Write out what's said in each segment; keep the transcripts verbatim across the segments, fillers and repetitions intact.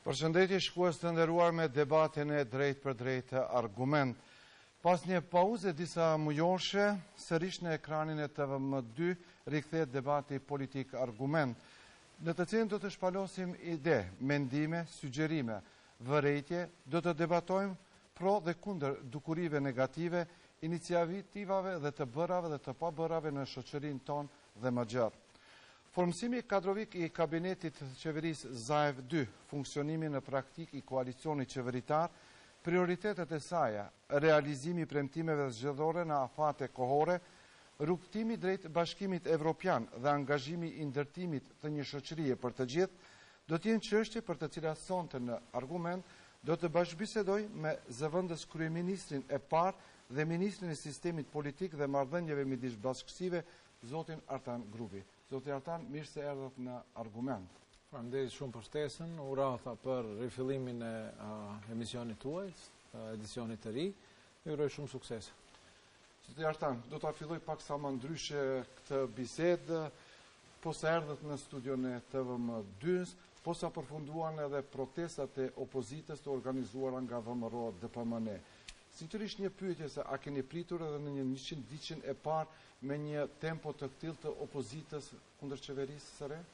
Përshëndetje shikues të nderuar me debatin e drejt për drejt argument. Pas një pauze disa mujoshe, sërish në ekranin e T V M dy rikthehet debati politik argument, në të cilin do të shpalosim ide, mendime, sugjerime, vërejtje, do të debatojmë pro dhe kundër dukurive negative, iniciativave dhe të bërave dhe të pabërave në shoqërinë tonë dhe më gjerë. Formësimi kadrovik i kabinetit të qeverisë Zaev dy, funksionimi në praktik i koalicionit qeveritar, prioritetet e saja, realizimi i premtimeve zgjedhore në afate kohore, rrugtimi drejt bashkimit evropian dhe angazhimi i ndërtimit të një shoqërie për të gjithë, do të jenë çështje për të cilat sonte në argument do të bashkëbisedoj me zëvendës kryeministrin e parë dhe ministrin e sistemit politik dhe marrëdhënieve midis bashkësive, zotin Artan Grubi. Zoti Artan, mirë se erdhët në argument. Faleminderit shumë për ftesën, urata për rifillimin e uh, emisionit tuaj, uh, edicionit të ri. Ju uroj shumë sukses. Zoti Artan, do ta filloj pak sa më ndryshe këtë bisedë, po sa erdhët në studion e T V M dy-s, po sa përfunduan edhe protestat e opozitës të organizuara nga V M R O D P M N. Sinqerisht një pyetje se a keni pritur edhe në një njëqind ditëshin e parë me një tempo të tillë të opozitës kundër qeverisë së re?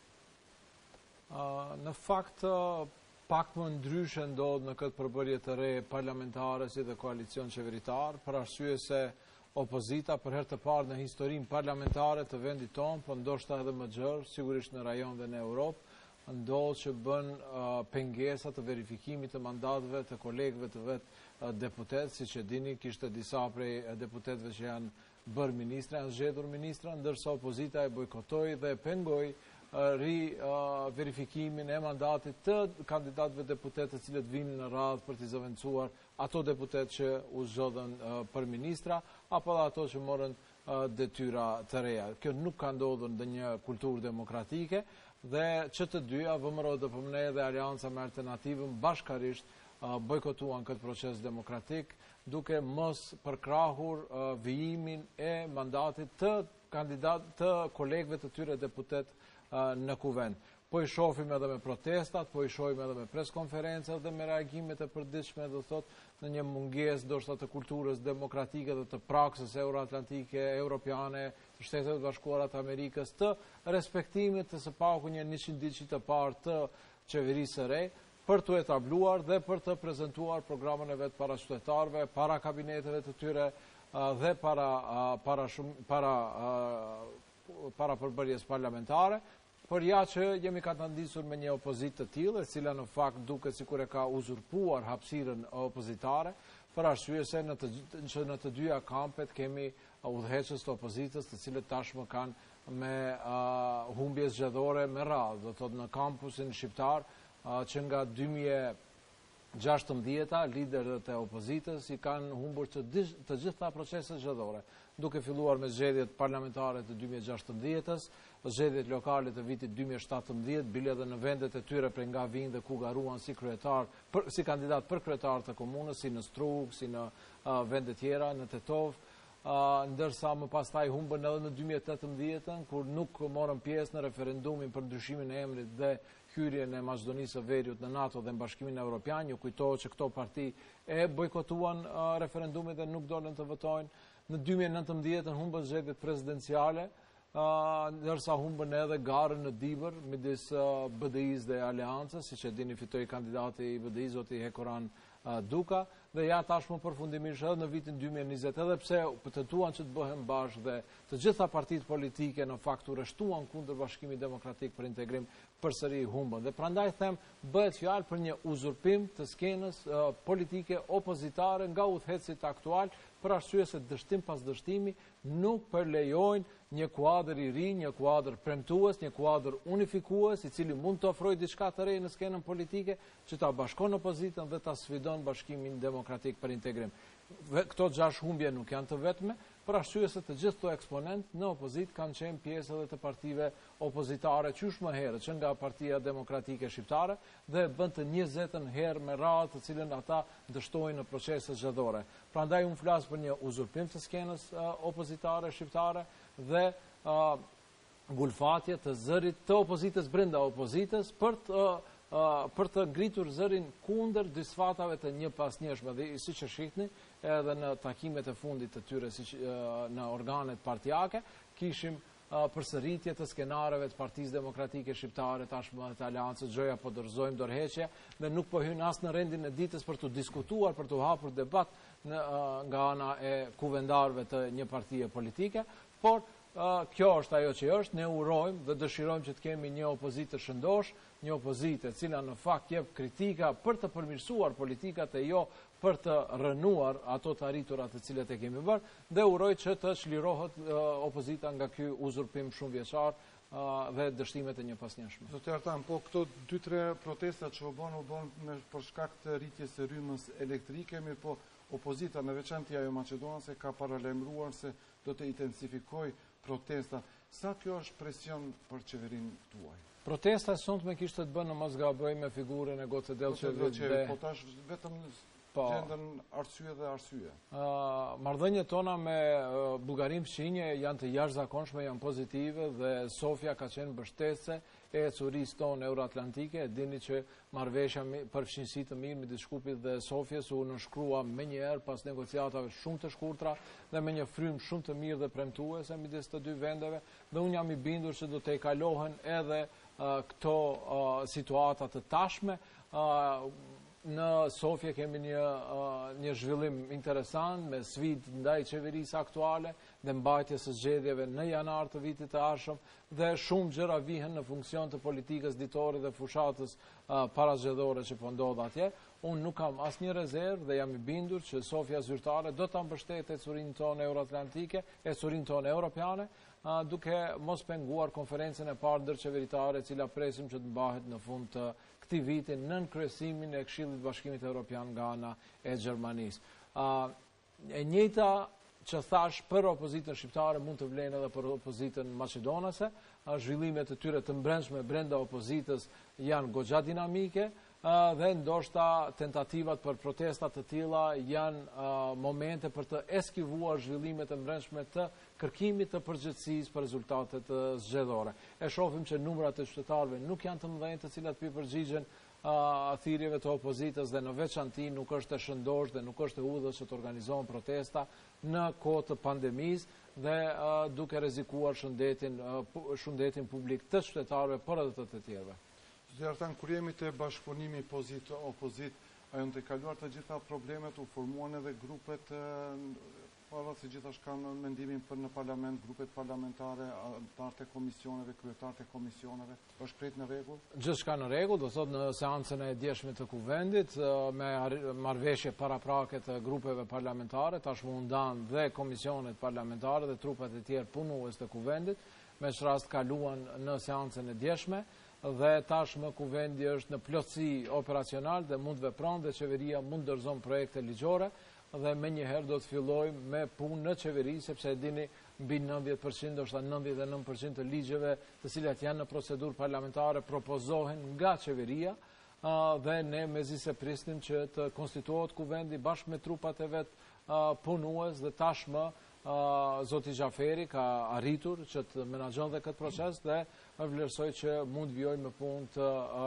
Uh, në fakt, uh, pak më ndryshe ndodh në këtë përbërje të re parlamentare si dhe koalicion qeveritar, për arsye se opozita për herë të parë në historinë parlamentare të vendit tonë, po ndoshta edhe më gjerë, sigurisht në rajon dhe në Europë, ndodh që bën uh, pengesa të verifikimit të mandatëve të kolegëve të vetë uh, deputet, siç e dini, kishte disa prej uh, deputetëve që janë bërë ministra, janë zgjedhur ministra, ndërsa opozita e bojkotoi dhe pengoi uh, ri uh, verifikimin e mandatit të kandidatëve deputet të cilët vinë në radhë për të zëvendësuar ato deputet që u zgjodhen uh, për ministra, apo dhe ato që morën uh, detyra të reja. Kjo nuk ka ndodhur në një kulturë demokratike, dhe që të dyja, V M R O D P M N dhe Alianca me Alternativën bashkarisht uh, bojkotuan këtë proces demokratik, duke mos përkrahur uh, vijimin e mandatit të kandidat të kolegëve të tyre deputet uh, në kuvend. Po i shohim edhe me protestat, po i shohim edhe me preskonferencat dhe me reagimet e përditshme, do thot, në një mungesë ndoshta të kulturës demokratike dhe të praksës euroatlantike, europiane, të Shtetet e Bashkuara të Amerikës, të respektimit të së paku një njëqind ditësh të parë të qeverisë së re, për të etabluar dhe për të prezantuar programën e vet para qytetarëve, para kabineteve të tyre dhe para para shumë para para përbërjes parlamentare. Por ja që jemi katandisur me një opozitë të tillë, e cila në fakt duket sikur e ka uzurpuar hapësirën opozitare, për arsye se në të, që në të dyja kampet kemi udhëheqës të opozitës, të cilët tashmë kanë me uh, humbje zgjedhore me radhë, do thotë në kampusin shqiptar, uh, që nga dy mijë e gjashtëmbëdhjetë liderët e opozitës i kanë humbur të, të gjitha proceset zgjedhore, duke filluar me zgjedhjet parlamentare të dy mijë e gjashtëmbëdhjetës, zgjedhjet lokale të vitit dy mijë e shtatëmbëdhjetë, bile edhe në vendet e tyre prej nga vinë dhe ku garuan si kryetar, për, si kandidat për kryetar të komunës, si në Strug, si në uh, vende tjera, në Tetov, uh, ndërsa më pastaj humbën edhe në dy mijë e tetëmbëdhjetën, kur nuk morën pjesë në referendumin për ndryshimin e emrit dhe hyrjen e Maqedonisë së Veriut në NATO dhe në Bashkimin Evropian. Ju kujtohet që këto parti e bojkotuan uh, referendumin dhe nuk dolën të votojnë. Në dy mijë e nëntëmbëdhjetën humbën zgjedhjet presidenciale, uh, ndërsa humbën edhe garën në Dibër midis uh, B D I-s dhe Aleancës, siç e dini fitoi kandidati i B D I, zoti Hekoran uh, Duka, dhe ja tashmë përfundimisht edhe në vitin dy mijë e njëzet, edhe pse tentuan që të bëhen bashkë dhe të gjitha partitë politike në fakt u rreshtuan kundër Bashkimit Demokratik për Integrim, përsëri humbën. Dhe prandaj them, bëhet fjalë për një uzurpim të skenës uh, politike opozitare nga udhëheqësit aktual, për arsye se dështim pas dështimi nuk përlejojnë një kuadër i ri, një kuadër premtues, një kuadër unifikues, i cili mund të ofrojë diçka të re në skenën politike, që ta bashkon opozitën dhe ta sfidon Bashkimin Demokratik për Integrim. Këto gjashtë humbje nuk janë të vetme, për arsye se të gjithë këto eksponent në opozitë kanë qenë pjesë edhe të partive opozitare qysh më herët, që nga Partia Demokratike Shqiptare, dhe bën të njëzetën herë me radhë, të cilën ata dështojnë në procese zgjedhore. Prandaj unë flas për një uzurpim të skenës uh, opozitare shqiptare dhe uh, ngulfatje të zërit të opozitës brenda opozitës për të uh, për të ngritur zërin kundër disfatave të një pasnjëshme. Dhe si që shihni, edhe në takimet e fundit të tyre në organet partijake, kishim përsëritje të skenareve të Partisë Demokratike Shqiptare, tashmë të Aleancës, gjoja po dorëzojmë dorëheqje, dhe nuk po hyn as në rendin e ditës për të diskutuar, për të hapur debat nga ana e kuvendarëve të një partie politike, por kjo është ajo që është, ne urojmë dhe dëshirojmë që të kemi një opozitë të shëndosh, një opozitë e cila në fakt jep kritika për të përmirësuar politikat e jo për të rënuar ato të arriturat të cilat e kemi bërë, dhe uroj që të çlirohet opozita nga ky uzurpim shumë vjeçar dhe dështimet e një pasnjëshme. Zoti Artan, po këto dy tre protesta që u bën u bën me për shkak të rritjes së rrymës elektrike, mirë po opozita në veçantë ajo maqedonase ka paralajmëruar se do të intensifikojë protesta. Sa kjo është presion për qeverinë tuaj? Protesta sot me kishte të bënë në mos gaboj me figurën e Goce Delçevi. Po tash vetëm gjendën arsye dhe arsye. Marrëdhëniet tona me Bullgarinë Fqinje janë të jashtëzakonshme, janë pozitive dhe Sofia ka qenë mbështetëse e ecurisë tonë euroatlantike. E dini që marrëveshja për fqinjësi të mirë midis Shkupit dhe Sofjes u nënshkrua menjëherë pas negociatave shumë të shkurtra dhe me një frymë shumë të mirë dhe premtuese midis të dy vendeve, dhe unë jam i bindur që do të kalohen edhe këto situata të tashme. Në Sofje kemi një, një zhvillim interesant me sfidë ndaj qeverisë aktuale dhe mbajtjes së zgjedhjeve në janar të vitit të ardhshëm, dhe shumë gjëra vihen në funksion të politikës ditore dhe fushatës parazgjedhore që po ndodh atje. Unë nuk kam asnjë rezervë dhe jam i bindur që Sofja zyrtare do ta mbështetë ecurinë tonë euroatlantike, ecurinë tonë europiane, duke mos penguar konferencën e parë ndërqeveritare, e cila presim që të mbahet në fund të këtij viti nën kryesimin e Këshillit të Bashkimit Evropian nga ana e Gjermanisë. E njëjta që thash për opozitën shqiptare mund të vlen edhe për opozitën maqedonase. Zhvillimet e tyre të brendshme brenda opozitës janë goxha dinamike, dhe ndoshta tentativat për protestat të tilla janë momente për të eskivuar zhvillimet e brendshme të kërkimit të përgjegjësisë për rezultatet zgjedhore. E shohim që numrat e qytetarëve nuk janë të mëdhenj të cilat përgjigjen thirrjeve të opozitës, dhe në veçanti nuk është e shëndosh dhe nuk është e udhës që të organizohen protesta në kohë të pandemisë dhe duke rrezikuar shëndetin shëndetin publik të qytetarëve por edhe të të tjerëve. Zoti Artan, kur jemi te bashkëpunimi pozit-opozit, a janë të kaluar të gjitha problemet, u formuan edhe grupet, para se gjithashtu kanë mendimin për në parlament, grupet parlamentare, anëtarët e komisioneve, kryetarët e komisioneve, është krejt në rregull? Gjithçka në rregull, do thotë në seancën e djeshme të kuvendit, me marrëveshje paraprake të grupeve parlamentare, tashmë u ndan dhe komisionet parlamentare dhe trupat e tjerë punues të kuvendit, me çrast kaluan në seancën e djeshme, dhe tashmë kuvendi është në plotësi operacional dhe mund vepron dhe qeveria mund dorëzon projekte ligjore, dhe me njëherë do të fillojmë me punë në qeveri, sepse e dini mbi nëntëdhjetë përqind, ose nëntëdhjetë e nëntë përqind të ligjeve të cilat janë në procedurë parlamentare propozohen nga qeveria, dhe ne mezi se prisnim që të konstituohet kuvendi bashkë me trupat e vet punues, dhe tashmë Zoti Xhaferi ka arritur që të menaxhon dhe këtë proces dhe vlerësoj që mund vijoj me punë të,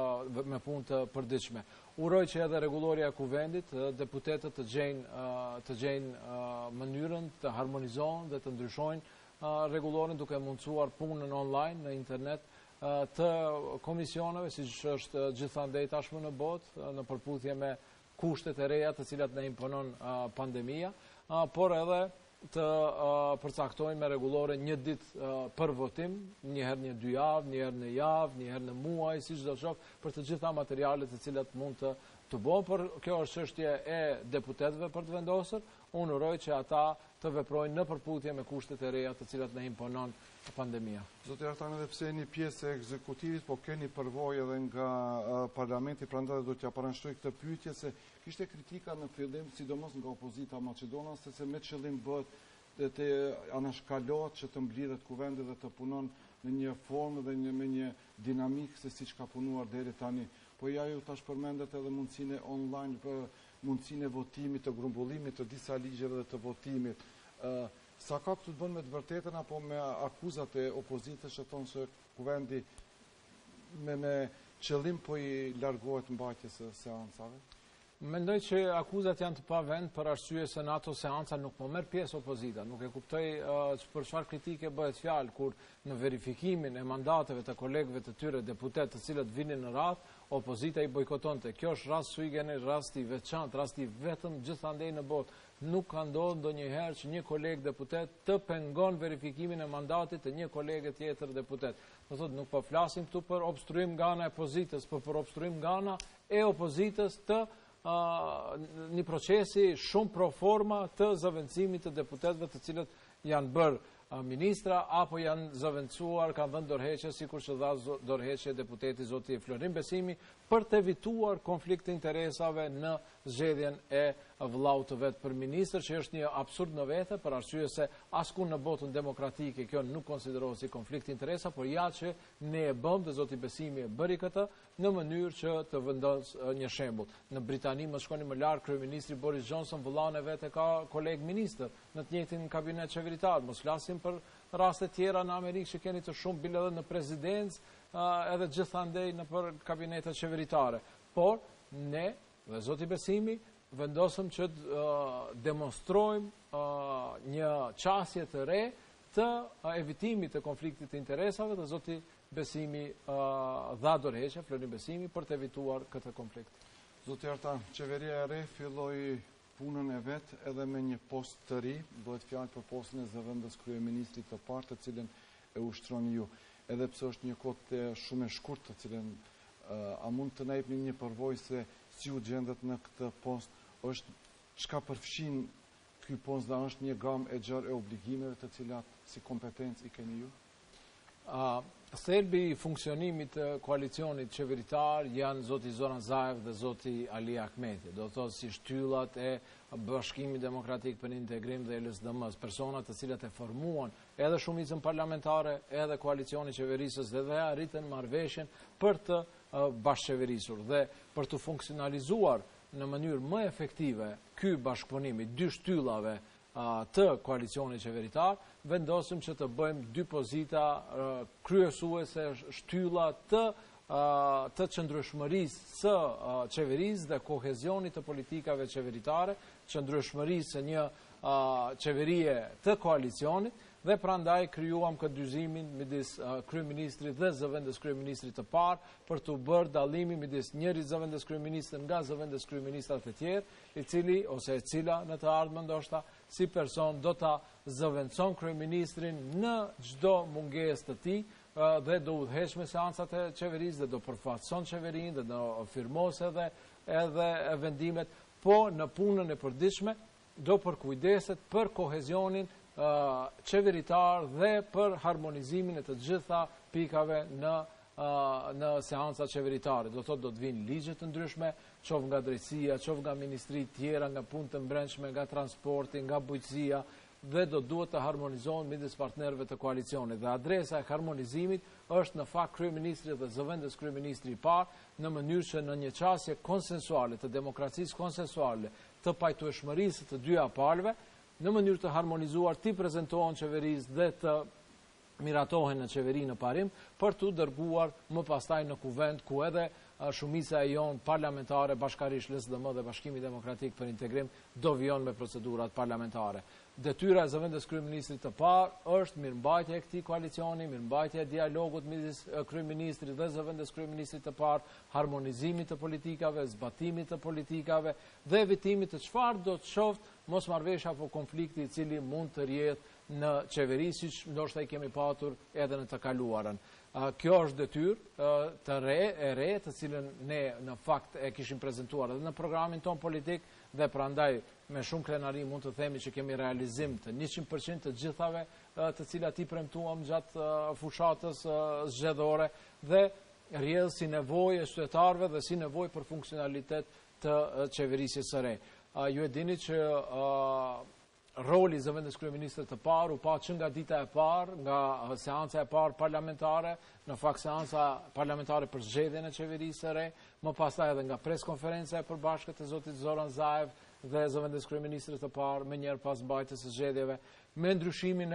me punë të përditshme. Uroj që edhe rregulloria e kuvendit, deputetët të gjejnë të gjejnë mënyrën të harmonizohen dhe të ndryshojnë rregullorin duke mundësuar punën online në internet të komisioneve, siç është gjithandej tashmë në botë, në përputhje me kushtet e reja të cilat na imponon pandemia, por edhe të përcaktojnë me rregullore një ditë për votim, një herë një dy javë, një herë në javë, një herë në muaj, siç do të shoh, për të gjitha materialet të cilat mund të të bëhen, por kjo është çështje e deputetëve për të vendosur. Unë uroj që ata të veprojnë në përputhje me kushtet e reja të cilat na imponon pandemia. Zoti Artan, edhe pse jeni pjesë e ekzekutivit, po keni përvojë edhe nga parlamenti, prandaj do t'ja paranshtoj këtë pyetje, se kishte kritika në fillim, sidomos nga opozita maqedonase, se me qëllim bëhet dhe të anashkalohet që të mblidhet kuvendi dhe të punon në një formë dhe një, me një dinamikë se siç ka punuar deri tani. Po ja ju tash përmendet edhe mundësinë online, për mundësinë e votimit, të grumbullimit të disa ligjeve dhe të votimit. Uh, sa ka këtu të bën me të vërtetën apo me akuzat e opozitës që thonë se kuvendi me, me qëllim po i largohet mbajtjes së seancave? Mendoj që akuzat janë të pa vend për arsye se në ato seanca nuk po merr pjesë opozita. Nuk e kuptoj uh, për çfarë kritike bëhet fjalë kur në verifikimin e mandateve të kolegëve të tyre deputet të cilët vinin në radhë, opozita i bojkotonte. Kjo është rast sui generis, rasti veçantë, rasti vetëm gjithandej në botë. Nuk ka ndodhur ndonjëherë që një koleg deputet të pengon verifikimin e mandatit të një kolege tjetër deputet. Do thotë nuk po flasim këtu për obstruim nga ana e opozitës, por për obstruim nga ana e opozitës të Uh, një procesi shumë pro forma të zëvendësimit të deputetëve të cilët janë bërë uh, ministra apo janë zëvendësuar, kanë dhënë dorëheqje, sikur që dha dorëheqje deputeti zoti Florin Besimi për të evituar konflikt të interesave në zgjedhjen e vllaut të vet për ministër, që është një absurd në vete për arsye se asku në botën demokratike kjo nuk konsiderohet si konflikt të interesa, por ja që ne e bëm dhe zoti Besimi e bëri këtë në mënyrë që të vendos një shembull. Në Britani më shkoni më larg, kryeministri Boris Johnson vëllain e vet e ka koleg ministër në të njëjtin kabinet qeveritar. Mos flasim për raste tjera në Amerikë që keni të shumë bile edhe në prezidencë, uh, edhe gjithandej në për kabinetet qeveritare. Por ne dhe zoti Besimi vendosëm që të uh, demonstrojmë uh, një qasje të re të uh, evitimit të konfliktit të interesave dhe zoti Besimi uh, dha dorëheqje, Florin Besimi, për të evituar këtë konflikt. Zoti Artan, qeveria e re filloi punën e vet edhe me një post të ri, bëhet fjalë për postën e zëvendës kryeministrit të parë, të cilën e ushtroni ju. Edhe pse është një kohë shumë e shkurtë, të cilën uh, a mund të na jepni një përvojë se si u gjendet në këtë post, është çka përfshin ky post, dhe është një gamë e gjerë e obligimeve të cilat si kompetencë i keni ju? Uh, Thelbi i funksionimit të koalicionit qeveritar janë zoti Zoran Zaev dhe zoti Ali Ahmeti. Do të thotë si shtyllat e Bashkimit Demokratik për Integrim dhe L S D M-s, personat të cilët e formuan edhe shumicën parlamentare, edhe koalicioni qeverisës dhe dhe arritën marrëveshjen për të uh, bashkëqeverisur dhe për të funksionalizuar në mënyrë më efektive ky bashkëpunim i dy shtyllave të koalicionit qeveritar, vendosëm që të bëjmë dy pozita kryesuese shtylla të, të qëndrueshmërisë së qeverisë dhe kohezionit të politikave qeveritare, qëndrueshmërisë së një qeverie të koalicionit, dhe prandaj krijuam këtë dyzimin midis uh, kryeministrit dhe zëvendës kryeministrit të parë për të bërë dallimin midis njëri zëvendës kryeministrit nga zëvendës kryeministrat e tjerë, i cili ose e cila në të ardhmen ndoshta si person do ta zëvendëson kryeministrin në çdo mungesë të tij uh, dhe do udhëheq me seancat e qeverisë dhe do përfaqëson qeverinë dhe do firmos edhe edhe vendimet, po në punën e përditshme do përkujdeset për kohezionin Uh, qeveritar dhe për harmonizimin e të gjitha pikave në, uh, në seanca qeveritare. Do thotë do të vinë ligje të ndryshme, qoftë nga drejtësia, qoftë nga ministrit tjera, nga punë të brendshme, nga transporti, nga bujqësia, dhe do duhet të harmonizohen midis partnerëve të koalicionit. Dhe adresa e harmonizimit është në fakt kryeministri dhe zëvendës kryeministri i parë, në mënyrë që në një qasje konsensuale, të demokracisë konsensuale, të pajtueshmërisë të dyja palëve, në mënyrë të harmonizuar ti prezentohen qeverisë dhe të miratohen në qeveri në parim për të dërguar më pastaj në kuvend ku edhe shumica e jonë parlamentare bashkarisht L S D M dhe Bashkimi Demokratik për Integrim do vijon me procedurat parlamentare. Detyra e zëvendës kryeministrit të parë është mirëmbajtja e këtij koalicioni, mirëmbajtja e dialogut midis kryeministrit dhe zëvendës kryeministrit të parë, harmonizimit të politikave, zbatimit të politikave dhe evitimit të çfarë do të qoftë mosmarrveshja apo konflikti i cili mund të rjetë në qeveri, siç ndoshta i kemi patur edhe në të kaluarën. Kjo është detyrë të re, e re, të cilën ne në fakt e kishim prezantuar edhe në programin ton politik, dhe prandaj me shumë krenari mund të themi që kemi realizim të njëqind përqind të gjithave të cilat i premtuam gjatë fushatës zgjedhore dhe rrjedh si nevojë e qytetarëve dhe si nevojë për funksionalitet të qeverisjes së re. Ju e dini që roli i zëvendës kryeministrit të parë u pa që nga dita e parë, nga seanca e parë parlamentare, në fakt seanca parlamentare për zgjedhjen e qeverisë së re, më pastaj edhe nga preskonferenca e përbashkët e zotit Zoran Zaev dhe zëvendës kryeministrit të parë, më njëherë pas mbajtjes së zgjedhjeve, me ndryshimin e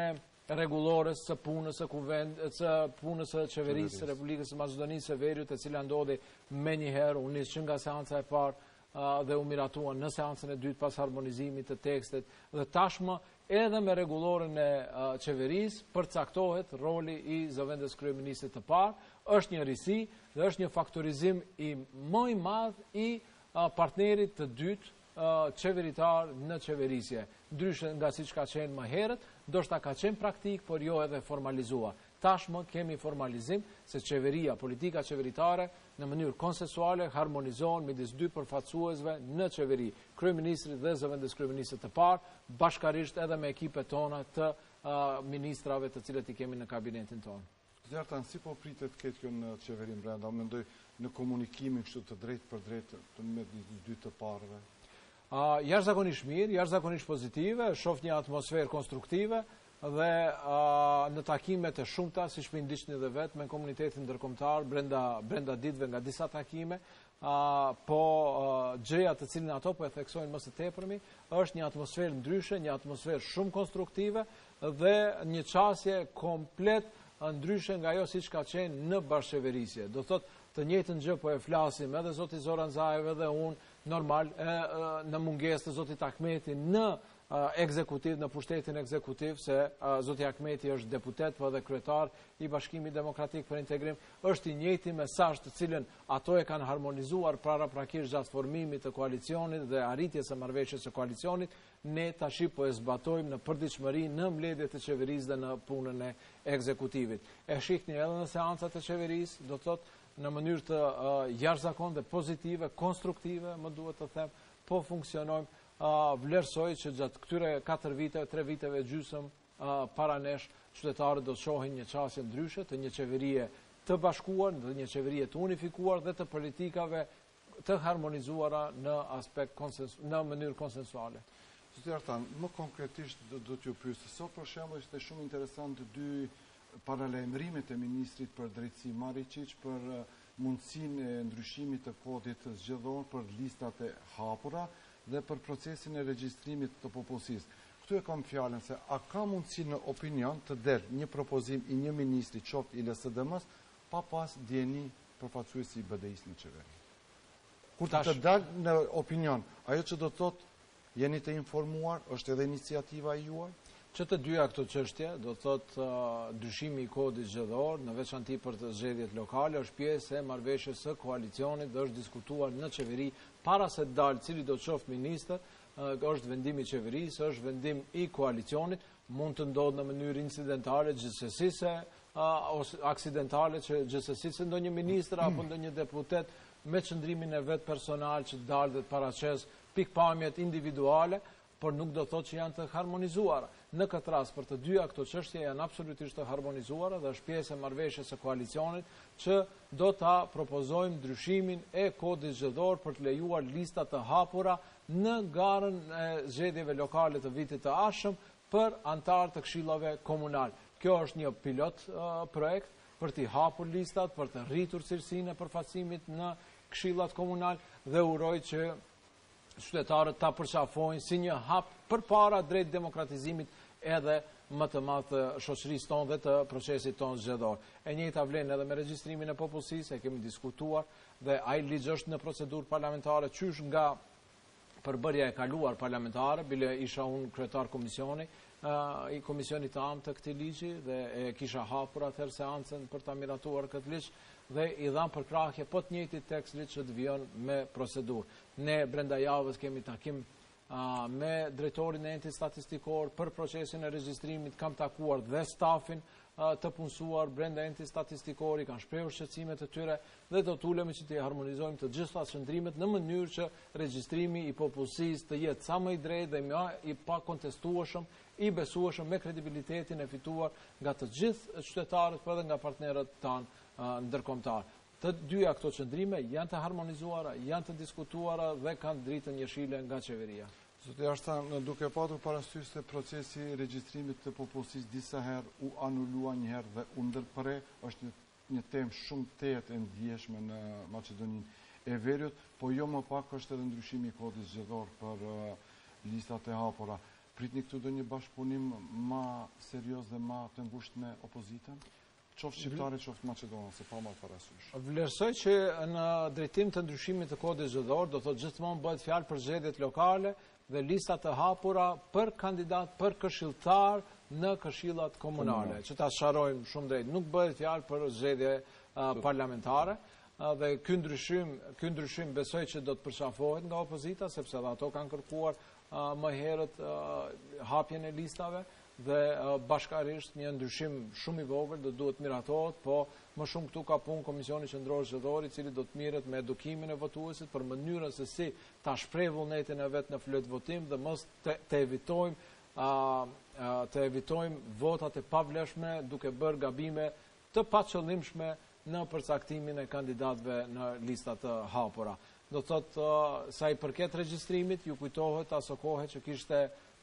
rregullores së punës së kuvend, së punës së qeverisë së Republikës së Maqedonisë së Veriut, e cila ndodhi menjëherë, u nis që nga seanca e parë dhe u miratuan në seancën e dytë pas harmonizimit të tekstit, dhe tashmë edhe me rregulloren e qeverisë përcaktohet roli i zëvendës kryeministrit të parë. Është një risi dhe është një faktorizim i më i madh i partnerit të dytë qeveritar në qeverisje. Ndryshe nga siç ka qenë më herët, ndoshta ka qenë praktik, por jo edhe formalizuar. Tashmë kemi formalizim se qeveria, politika qeveritare në mënyrë konsensuale harmonizohen midis dy përfaqësuesve në qeveri, kryeministrit dhe zëvendës kryeministrit të parë, bashkarisht edhe me ekipet tona të ministrave të cilët i kemi në kabinetin tonë. Zjartan, si po pritet këtë kjo në qeverin brenda? Mendoj në komunikimin kështu të drejtë për drejtë me dy të parëve. Uh, jashtëzakonisht mirë, jashtëzakonisht pozitive, shoh një atmosferë konstruktive dhe uh, në takimet e shumta, siç më ndiqni edhe vetë me komunitetin ndërkombëtar brenda brenda ditëve nga disa takime, uh, po uh, gjëja të cilin ato po e theksojnë më së tepërmi është një atmosferë ndryshe, një atmosferë shumë konstruktive dhe një qasje komplet ndryshe nga ajo siç ka qenë në bashkëqeverisje. Do thotë të njëjtën gjë po e flasim edhe zoti Zoran Zaev edhe unë, normal, e, e, në mungesë të zotit Ahmeti në e, ekzekutiv, në pushtetin ekzekutiv, se e, zoti Ahmeti është deputet, po edhe kryetar i Bashkimit Demokratik për Integrim, është i njëjti mesazh të cilën ato e kanë harmonizuar paraprakisht gjatë formimit të koalicionit dhe arritjes së marrëveshjes së koalicionit. Ne tash po e zbatojmë në përditshmëri në mbledhjet e qeverisë dhe në punën e ekzekutivit. E shihni edhe në seancat e qeverisë, do thotë në mënyrë të uh, jashtëzakon dhe pozitive, konstruktive, më duhet të them, po funksionojmë, uh, vlerësoj që gjatë këtyre katër viteve, tre viteve gjysëm uh, para nesh, qytetarët do të shohin një qasje ndryshe të një qeverie të bashkuar, të një qeverie të unifikuar dhe të politikave të harmonizuara në aspekt konsensu, në mënyrë konsensuale. Zjartan, më konkretisht do, do t'ju pyes, sot për shembull ishte shumë interesant dy paralajmërimet e ministrit për drejtësi Mariqić për mundësinë e ndryshimit të kodit zgjedhor për listat e hapura dhe për procesin e regjistrimit të popullsisë. Këtu e kam fjalën se a ka mundësi në opinion të del një propozim i një ministri qoftë i L S D M-s pa pas dieni përfaqësuesi i B D I-s në qeveri. Kur të, të dal në opinion, ajo që do të thotë jeni të informuar, është edhe iniciativa e juaj? Që të dyja këto çështje, do të thotë uh, ndryshimi i kodit zgjedhor, në veçanti për të zgjedhjet lokale, është pjesë e marrëveshjes së koalicionit dhe është diskutuar në qeveri para se të dalë cili do të qoftë ministër, uh, është vendim i qeverisë, është vendim i koalicionit, mund të ndodhë në mënyrë incidentale, gjithsesi se uh, ose aksidentale që gjithsesi se ndonjë ministër apo ndonjë deputet me qëndrimin e vet personal që dalë dhe të paraqes pikpamjet individuale, por nuk do thotë që janë të harmonizuara. Në këtë rast, për të dyja këto çështje janë absolutisht të harmonizuara dhe është pjesë e marrëveshjes së koalicionit që do ta propozojmë ndryshimin e kodit zgjedhor për të lejuar lista të hapura në garën e zgjedhjeve lokale të vitit të ardhshëm për antarë të këshillave komunal. Kjo është një pilot uh, projekt për të hapur listat, për të rritur cilësinë e përfaqësimit në këshillat komunal dhe uroj që qytetarët ta përqafojnë si një hap përpara drejt demokratizimit edhe më të madh të shoqërisë tonë dhe të procesit tonë zgjedhor. E njëjta vlen edhe me regjistrimin e popullsisë, e kemi diskutuar dhe ai ligj është në procedurë parlamentare, qysh nga përbërja e kaluar parlamentare, bile isha unë kryetar komisioni, uh, i komisionit të amë të këtij ligji dhe e kisha hapur atëherë seancën për ta miratuar këtë ligj dhe i dham përkrahje po të njëjtit tekst ligj që të vijon me procedurë. Ne brenda javës kemi takim uh, me drejtorin e entit statistikor për procesin e regjistrimit, kam takuar dhe stafin uh, të punësuar brenda entit statistikor, i kanë shprehur shqetësimet e tyre dhe do të ulemi që të harmonizojmë të gjitha qëndrimet në mënyrë që regjistrimi i popullsisë të jetë sa më i drejtë dhe më i pakontestueshëm, i besueshëm me kredibilitetin e fituar nga të gjithë qytetarët, por edhe nga partnerët tanë ndërkombëtar. Të dyja këto qëndrime janë të harmonizuara, janë të diskutuara dhe kanë dritën jeshile nga qeveria. Zotë Jashtëtan, duke patur parasysh se procesi i regjistrimit të popullsisë disa herë u anulua, një herë dhe u ndërpre, është një, një temë shumë tetë e ndjeshme në Maqedoninë e Veriut, po jo më pak është edhe ndryshimi i kodit zgjedhor për uh, listat e hapura. pritni këtu do një bashkëpunim ma serios dhe ma të ngushtë me opozitën? Qoftë shqiptare, qoftë Maqedonë, se pa ma parasysh. Vlerësoj që në drejtim të ndryshimit të kodit zgjedhor, do thotë gjithmonë bëhet fjalë për zgjedhjet lokale dhe lista të hapura për kandidat, për këshilltar në këshillat komunale, që ta sharojmë shumë drejt. Nuk bëhet fjalë për zgjedhje parlamentare. Dhe ky ndryshim, ky ndryshim besoj që do të përqafohet nga opozita, sepse edhe ato kanë kërkuar më herët hapjen e listave dhe bashkarisht një ndryshim shumë i vogël do duhet miratohet, po më shumë këtu ka punë Komisioni Qendror Zgjedhor, i cili do të mirret me edukimin e votuesit për mënyrën se si ta shpreh vullnetin e vet në flet votim dhe mos të, të evitojmë të evitojmë votat e pavlefshme duke bërë gabime të paqëllimshme në përcaktimin e kandidatëve në listat të hapura. Do thotë sa i përket regjistrimit, ju kujtohet aso kohë që kishte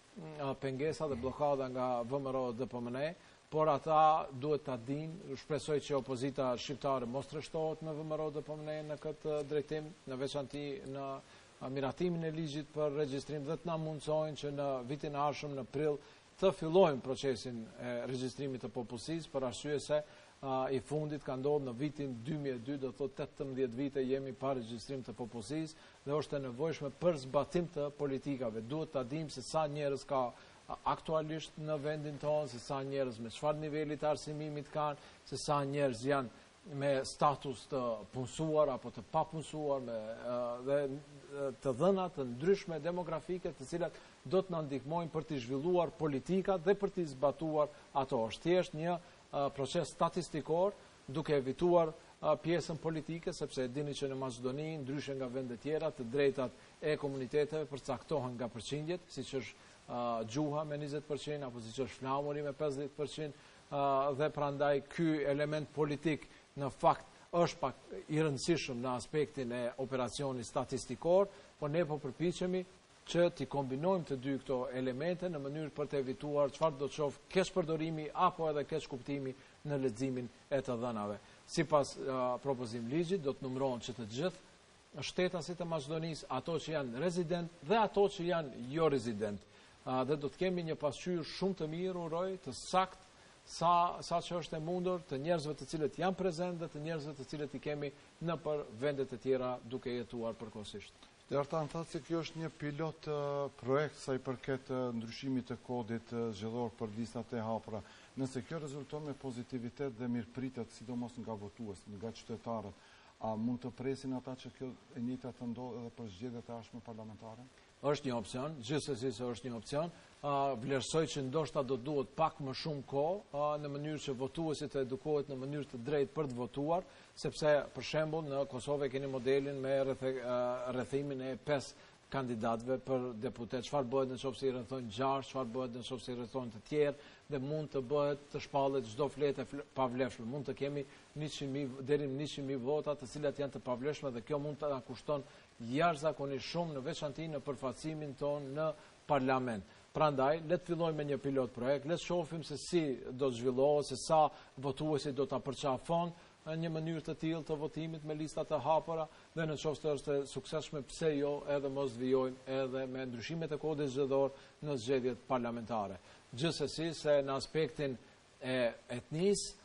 pengesa dhe blokada nga V M R O dhe D P M N, por ata duhet ta dinë, shpresoj që opozita shqiptare mos treshtohet me V M R O dhe D P M N në këtë drejtim, në veçanti në miratimin e ligjit për regjistrim dhe të na mundsojnë që në vitin e ardhshëm në prill të fillojmë procesin e regjistrimit të popullsisë, për arsye se Uh, i fundit ka ndodhur në vitin dy mijë e dy, do thotë tetëmbëdhjetë vite jemi pa regjistrim të popullsisë dhe është e nevojshme për zbatim të politikave. Duhet ta dimë se sa njerëz ka aktualisht në vendin tonë, se sa njerëz me çfarë niveli të arsimimit kanë, se sa njerëz janë me status të punësuar apo të papunësuar, me uh, dhe uh, të dhëna të ndryshme demografike, të cilat do të na ndihmojnë për të zhvilluar politikat dhe për të zbatuar ato. Është thjesht një proces statistikor, duke evituar pjesën politike, sepse e dini që në Maqedoni, ndryshe nga vendet tjera, të drejtat e komuniteteve përcaktohen nga përqindjet, siç është gjuha me njëzet përqind, apo siç është flamuri me pesëdhjetë përqind, dhe prandaj ky element politik në fakt është pak i rëndësishëm në aspektin e operacionit statistikor, por ne po përpiqemi që t'i kombinojmë të dy këto elemente në mënyrë për të evituar çfarë do të qoftë keq përdorimi apo edhe keq kuptimi në leximin e të dhënave. Sipas uh, propozim ligjit do të numërohen që të gjithë shtetasit e Maqedonisë, ato që janë rezident dhe ato që janë jo rezident. Uh, dhe do të kemi një pasqyrë shumë të mirë, uroj, të saktë sa sa që është e mundur, të njerëzve të cilët janë prezent dhe të njerëzve të cilët i kemi në për vendet e tjera duke jetuar përkohësisht. Dhe Artan thotë se kjo është një pilot uh, projekt sa i përket uh, ndryshimit të kodit uh, zgjedhor për listat e hapura. Nëse kjo rezulton me pozitivitet dhe mirëpritet, sidomos nga votuesit, nga qytetarët, a mund të presin ata që kjo e njëjta të ndodhë edhe për zgjedhjet e ardhshme parlamentare? Është një opcion, gjithsesi se është një opcion. Uh, vlerësoj që ndoshta do duhet pak më shumë kohë uh, në mënyrë që votuesit të edukohet në mënyrë të drejtë për të votuar, sepse për shembull në Kosovë keni modelin me rrethe, uh, rrethimin e pesë kandidatëve për deputet. Çfarë bëhet nëse i rrethojnë gjashtë, çfarë bëhet nëse i rrethojnë të tjerë, dhe mund të bëhet të shpallet çdo fletë pavlefshme. Mund të kemi njëqind mijë deri në njëqind mijë vota të cilat janë të pavlefshme dhe kjo mund të na kushton jashtëzakonisht shumë në veçanti në përfaqësimin ton në parlament. Prandaj, le të fillojmë me një pilot projekt, le të shohim se si do të zhvillohet, se sa votuesi do ta përqafon një mënyrë të tillë të votimit me lista të hapura dhe në qoftë se është e suksesshme, pse jo, edhe mos vijojmë edhe me ndryshimet e kodit zgjedhor në zgjedhjet parlamentare. Gjithsesi se në aspektin e etnisë,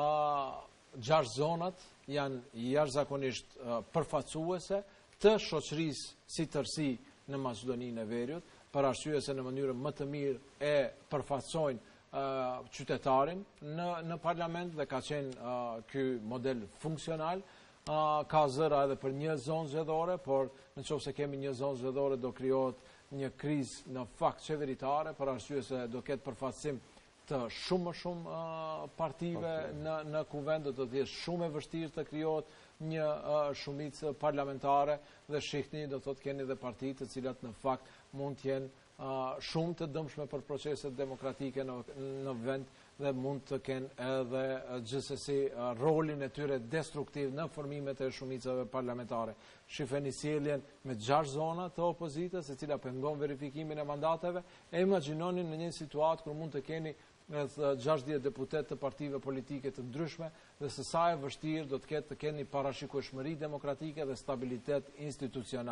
gjashtë zonat janë jashtëzakonisht përfaqësuese të shoqërisë si tërësi në Maqedoninë e Veriut, për arsye se në mënyrë më të mirë e përfaqësojnë uh, qytetarin në, në parlament dhe ka qenë uh, ky model funksional. Uh, ka zëra edhe për një zonë zgjedhore, por në qoftë se kemi një zonë zgjedhore do krijohet një krizë në fakt qeveritare, për arsye se do ketë përfaqësim të shumë më shumë uh, partive okay. në, në kuvend, do të jetë shumë e vështirë të krijohet një uh, shumicë parlamentare dhe shihni do thotë keni dhe parti të cilat në fakt mund të jenë uh, shumë të dëmshme për proceset demokratike në, në vend dhe mund të kenë edhe uh, gjithsesi uh, rolin e tyre destruktiv në formimet e shumicave parlamentare. Shifeni sjelljen me gjashtë zona të opozitës, e cila pengon verifikimin e mandateve, e imagjinoni në një situatë kur mund të keni rreth gjashtëdhjetë deputet të partive politike të ndryshme dhe se sa e vështirë do të ketë të keni parashikueshmëri demokratike dhe stabilitet institucional.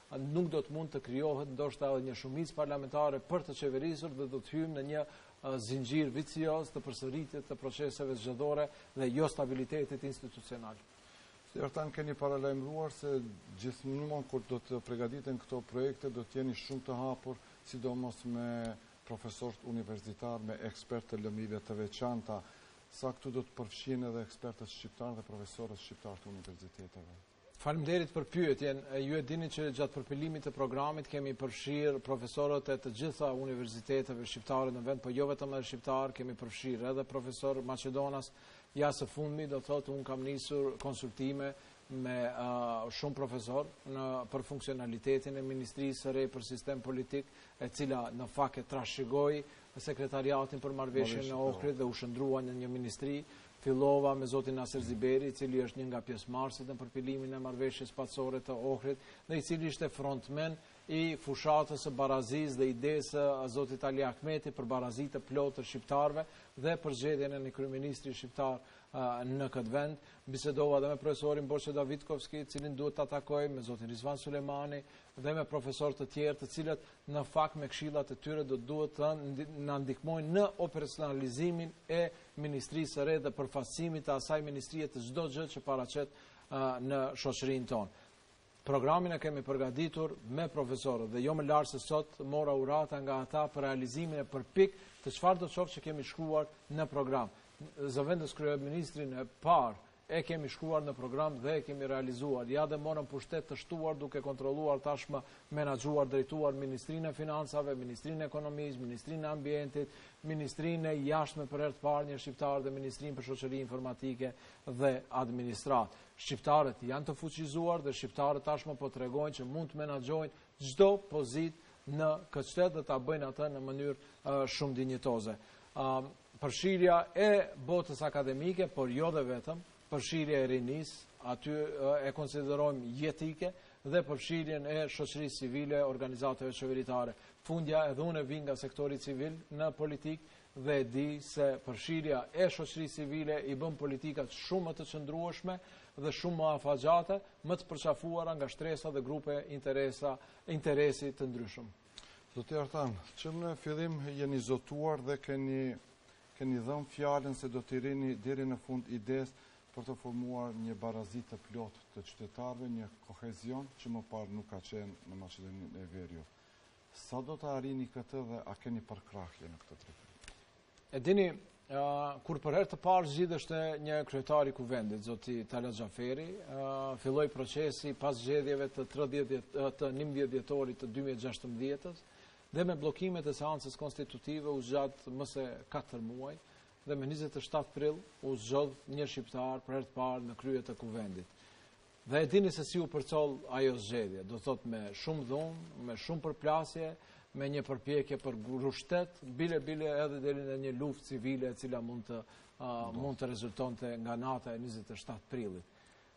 nuk do të mund të krijohet ndoshta edhe një shumicë parlamentare për të qeverisur dhe do të hyjmë në një zinxhir vicioz të përsëritjes të proceseve zgjedhore dhe jo stabilitetit institucional. Ertan, keni paralajmëruar se gjithmonë kur do të përgatiten këto projekte do të jeni shumë të hapur, sidomos me profesorët universitar, me ekspertë të lëmive të veçanta, sa këtu do të përfshihen edhe ekspertët shqiptar dhe profesorët shqiptar të universiteteve. Faleminderit për pyetjen. Ju e dini që gjatë përpilimit të programit kemi përfshirë profesorët e të gjitha universiteteve shqiptare në vend, po jo vetëm edhe shqiptar, kemi përfshirë edhe profesor Maqedonas. Ja së fundmi, do thotë, unë kam nisur konsultime me uh, shumë profesor në, për funksionalitetin e Ministrisë së re për sistem politik, e cila në fakt e trashëgoi sekretariatin për marrëveshjen e Ohrit dhe u shndrua në një ministri. Fillova me zotin Nasir Ziberi, i cili është një nga pjesëmarrësit në përpilimin e marrëveshjes paqësore të Ohrit, dhe i cili ishte frontmen i fushatës së barazis dhe idesë së zotit Ali Ahmeti për barazit të plotë të shqiptarve dhe për zgjedhjen e një kryeministri shqiptar uh, në këtë vend. Bisedova dhe me profesorin Borçe Davitkovski, cilin duhet të atakoj, me zotin Rizvan Sulejmani dhe me profesor të tjerë, të cilët në fakt me këshillat e tyre do duhet të na ndihmojnë në operacionalizimin e Ministrisë së re dhe përfaqësimit të asaj ministrie të çdo gjë që paraqet uh, në shoqërinë tonë. Programin e kemi përgatitur me profesorët dhe jo më larë se sot mora urata nga ata për realizimin e përpik të çfarë do të qoftë që kemi shkruar në program. Zëvendës kryeministrin e parë e kemi shkruar në program dhe e kemi realizuar. Ja dhe morëm pushtet të shtuar duke kontrolluar tashmë, menaxhuar, drejtuar Ministrinë e Financave, Ministrinë e Ekonomisë, Ministrinë e Ambientit, Ministrinë e Jashtme për herë të parë një shqiptar dhe Ministrinë për Shoqëri Informatike dhe Administratë. Shqiptarët janë të fuqizuar dhe shqiptarët tashmë po tregojnë që mund të menaxhojnë çdo pozitë në këtë shtet dhe ta bëjnë atë në mënyrë uh, shumë dinjitoze. Uh, përfshirja e botës akademike, por jo dhe vetëm, përfshirja e rinis, aty e konsiderojmë jetike, dhe përfshirjen e shoqërisë civile, organizatave qeveritare. Fundja edhe unë vi nga sektori civil në politik dhe e di se përfshirja e shoqërisë civile i bën politikat shumë më të qëndrueshme dhe shumë më afagjate, më të përqafuara nga shtresa dhe grupe interesa, interesi të ndryshëm. Zoti Artan, që në fillim jeni zotuar dhe keni, keni dhënë fjalën se do të rini deri në fund ides për të formuar një barazit të plot të qytetarëve, një kohezion që më parë nuk ka qenë në Maqedoninë e Veriut. Sa do të arrini këtë dhe a keni përkrahje në këtë drejtim? E dini, uh, kur për herë të parë zgjidheshte një kryetari i kuvendit, zoti Talat Xhaferi, uh, filloi procesi pas zgjedhjeve të tridhjetë të njëmbëdhjetë dhjetorit të dy mijë e gjashtëmbëdhjetës dhe me bllokimet e seancës konstitutive u zgjat më se katër muaj dhe me njëzet e shtatë prill u zgjodh një shqiptar për herë të parë në krye të kuvendit. Dhe e dini se si u përcoll ajo zgjedhje, do thot me shumë dhunë, me shumë përplasje, me një përpjekje për grushtet, bile bile edhe deri në një luftë civile e cila mund të uh, mund të rezultonte nga nata e njëzet e shtatë prillit.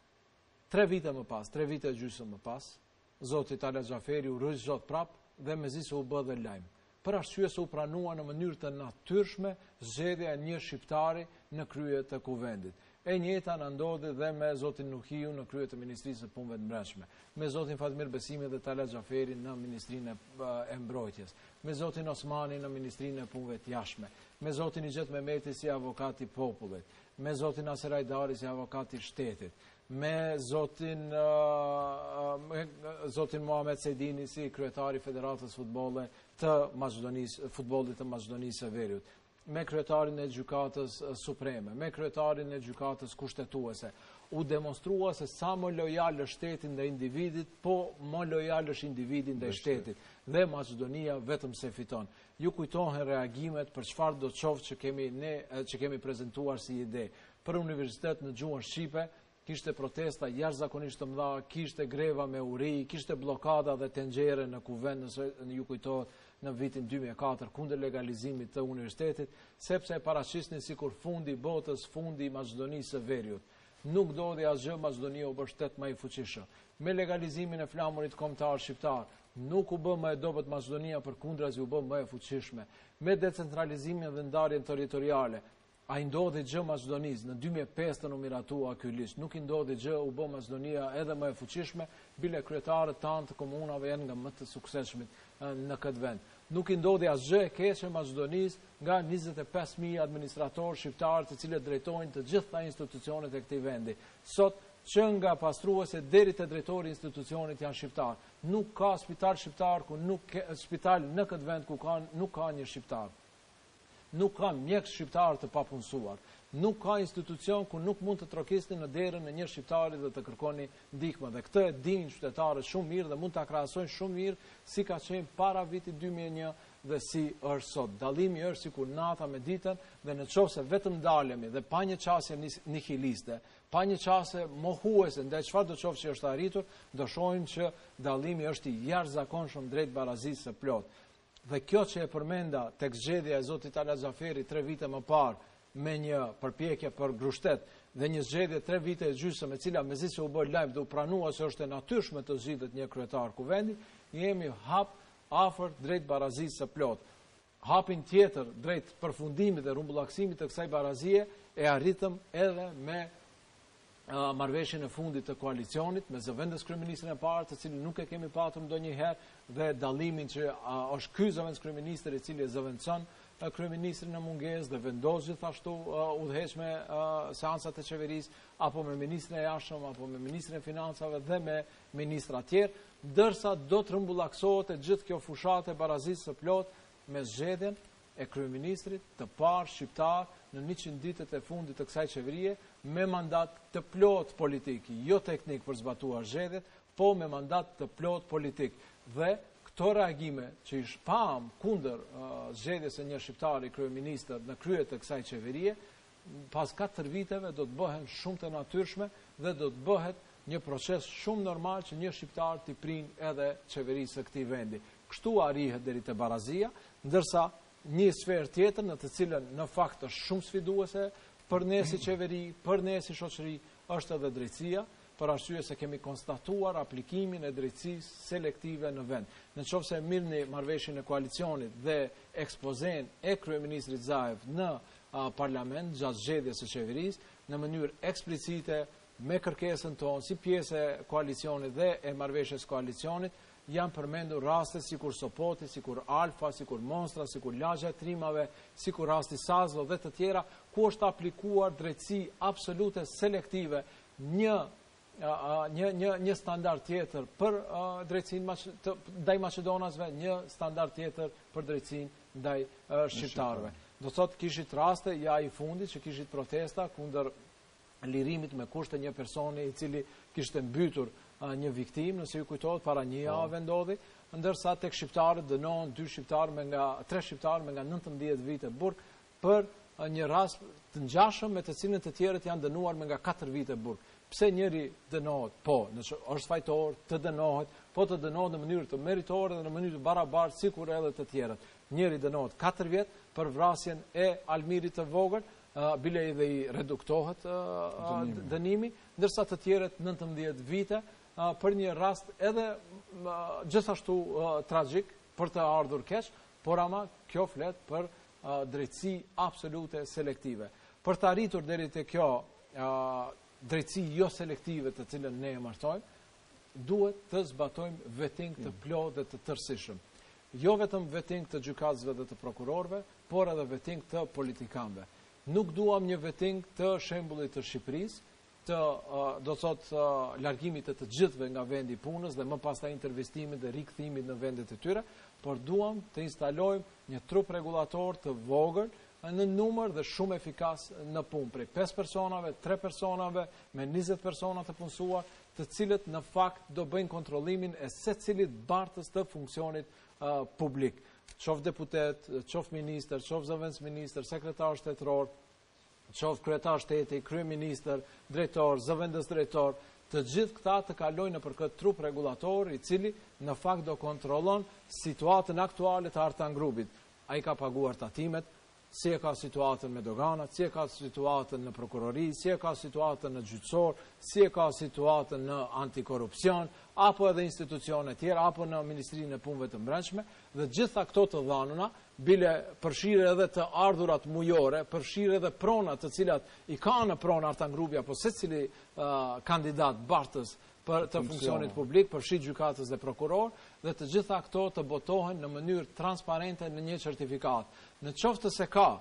Tre vite më pas, tre vite e gjysmë më pas, zoti Talat Xhaferi u rrëz zot prap dhe mezi se u bë dhe lajm. Për arsye se u pranua në mënyrë të natyrshme zgjedhja e një shqiptari në krye të kuvendit. E njëjta na ndodhi dhe me zotin Nuhiu në krye të Ministrisë së Punëve të Brendshme, me zotin Fatmir Besimi dhe Talat Xhaferi në Ministrinë e Mbrojtjes, me zotin Osmani në Ministrinë e Punëve të Jashtme, me zotin Ixhet Mehmeti si avokat i popullit, me zotin Nasir Hajdari si avokat i shtetit, me zotin uh, me zotin Muhamet Sejdini si kryetari i Federatës Futbolle të Maqedonisë, futbollit të Maqedonisë së Veriut, me kryetarin e gjykatës supreme, me kryetarin e gjykatës kushtetuese. U demonstrua se sa më lojal është shteti ndaj individit, po më lojal është individi ndaj shtetit. Dhe Maqedonia vetëm se fiton. Ju kujtohen reagimet për çfarë do të qoftë që kemi ne që kemi prezantuar si ide. Për universitet në gjuhën shqipe kishte protesta jashtëzakonisht të mëdha, kishte greva me uri, kishte blokada dhe tenxhere në kuvend, nëse ju kujtohet në vitin dy mijë e katër kundër legalizimit të universitetit, sepse e paraqisnin sikur fundi i botës, fundi i Maqedonisë së Veriut. Nuk dodhi asgjë, Maqedonia u bë shtet më i fuqishëm. Me legalizimin e flamurit kombëtar shqiptar, nuk u bë më e dobët Maqedonia, përkundrazi u bë më e fuqishme. Me decentralizimin dhe ndarjen territoriale, a i ndodhi gjë Maqedonisë, në dy mijë e pesë të numiratua ky listë, nuk i ndodhi gjë, u bë Maqedonia edhe më e fuqishme, bile kryetarët tanë të komunave janë nga më të suksesshmit në këtë vend. Nuk i ndodhi asgjë e keqe Maqedonisë nga njëzet e pesë mijë administratorë shqiptarë të cilët drejtojnë të gjitha institucionet e këtij vendi. Sot që nga pastruese deri te drejtori i institucionit janë shqiptar. Nuk ka spital shqiptar ku nuk ke, spital në këtë vend ku ka nuk ka një shqiptar. Nuk ka mjek shqiptar të papunësuar. Nuk ka institucion ku nuk mund të trokisni në derën e një shqiptari dhe të kërkoni ndihmë. Dhe këtë e dinë qytetarët shumë mirë dhe mund ta krahasojnë shumë mirë si ka qenë para vitit dy mijë e një dhe si është sot. Dallimi është sikur nata me ditën dhe në qoftë se vetëm dalemi dhe pa një qasje nihiliste, pa një qasje mohuese ndaj çfarë do qoftë që është arritur, do shohim që dallimi është i jashtëzakonshëm drejt barazisë së plotë. Dhe kjo që e përmenda tek zgjedhja e zotit Ala Xhaferi tre vite më parë me një përpjekje për grushtet dhe një zgjedhje tre vite e gjysmë e cila mezi që u bë lajm dhe u pranua se është e natyrshme të zgjidhet një kryetar kuvendi, jemi hap afër drejt barazisë së plotë. Hapin tjetër drejt përfundimit dhe rrumbullakësimit të kësaj barazie e arritëm edhe me uh, marrëveshjen e fundit të koalicionit me zëvendës kryeministrin e parë, të cilin nuk e kemi patur ndonjëherë, dhe dallimin që uh, është ky zëvendës kryeministër i cili e zëvendëson uh, kryeministrin në mungesë dhe vendos gjithashtu uh, udhëheq me uh, seancat e qeverisë apo me ministrin e jashtëm apo me ministrin e financave dhe me ministra tjerë, ndërsa do të rrumbullaksohet e gjithë kjo fushatë e barazisë së plotë me zgjedhjen e kryeministrit të parë shqiptar në njëqind ditët e fundit të kësaj qeverie me mandat të plot politik, jo teknik për zbatuar zgjedhjet, po me mandat të plot politik. Dhe këto reagime që i shpam kundër uh, zgjedhjes së një shqiptari kryeministër në krye të kësaj qeverie, pas katër viteve do të bëhen shumë të natyrshme dhe do të bëhet një proces shumë normal që një shqiptar t'i prin edhe qeverisë së këtij vendi. Kështu arrihet deri te barazia, ndërsa një sferë tjetër në të cilën në fakt është shumë sfiduese për ne si qeveri, për ne si shoqëri, është edhe drejtësia, për arsye se kemi konstatuar aplikimin e drejtësisë selektive në vend. Në qoftë se mirëni marrëveshjen e koalicionit dhe ekspozen e kryeministrit Zaev në uh, parlament gjatë zgjedhjes së qeverisë, në mënyrë eksplicite me kërkesën tonë si pjesë e koalicionit dhe e marrëveshjes koalicionit, janë përmendur raste sikur Sopoti, sikur Alfa, sikur Monstra, sikur lagja e trimave, sikur rasti Sazlo dhe të tjera, ku është aplikuar drejtësi absolute selektive, një një një një standard tjetër për uh, drejtësinë ndaj maqedonasve, një standard tjetër për drejtësinë ndaj uh, shqiptarëve. Do thotë kishit raste ja i fundit që kishit protesta kundër lirimit me kushte një personi i cili kishte mbytur uh, një viktim, nëse ju kujtohet para një jave ndodhi, ndërsa tek shqiptarët dënohen dy shqiptarë me nga tre shqiptarë me nga nëntëmbëdhjetë vite burg për uh, një rast të ngjashëm me të cilën të tjerët janë dënuar me nga katër vite burg. Pse njëri dënohet? Po, nëse është fajtor, të dënohet, po të dënohet në mënyrë të meritore dhe në mënyrë të barabartë sikur edhe të tjerët. Njëri dënohet katër vjet për vrasjen e Almirit të vogël, uh, bile edhe i reduktohet uh, dënimi. dënimi, ndërsa të tjerët nëntëmbëdhjetë vite uh, për një rast edhe uh, gjithashtu uh, tragjik për të ardhur keq, por ama kjo flet për uh, drejtësi absolute selektive. Për të arritur deri te kjo uh, drejtësi jo selektive të cilën ne e martojmë, duhet të zbatojmë vetting të plotë dhe të tërësishëm. Jo vetëm vetting të gjykatësve dhe të prokurorëve, por edhe vetting të politikanëve. Nuk duam një vetting të shembullit të Shqipërisë, të uh, do thotë uh, largimit të të gjithëve nga vendi i punës dhe më pastaj intervistimit dhe rikthimit në vendet e tyre, por duam të instalojmë një trup rregullator të vogël në numër dhe shumë efikas në punë, prej pesë personave, tre personave, me njëzet persona të punësuar, të cilët në fakt do bëjnë kontrollimin e secilit bartës të funksionit uh, publik. Qof deputet, qof minister, qof zëvendës minister, sekretar shtetëror, qof kryetar shteti, kryeministër, drejtor, zëvendës drejtor, të gjithë këta të kalojnë nëpër këtë trup rregullator i cili në fakt do kontrollon situatën aktuale të Artan Grupit. Ai ka paguar tatimet, si e ka situatën me doganat, si e ka situatën në prokurori, si e ka situatën në gjyqësor, si e ka situatën në antikorupcion, apo edhe institucione tjera, apo në Ministrinë e Punëve të Brendshme, dhe gjitha këto të dhanuna, bile përfshirë edhe të ardhurat mujore, përfshirë edhe pronat të cilat i ka në pronë Artan Grupi, apo se cili uh, kandidat bartës për të funksionit publik, përfshi gjykatës dhe prokuror, dhe të gjitha këto të botohen në mënyrë transparente në një certifikat. Në qoftë se ka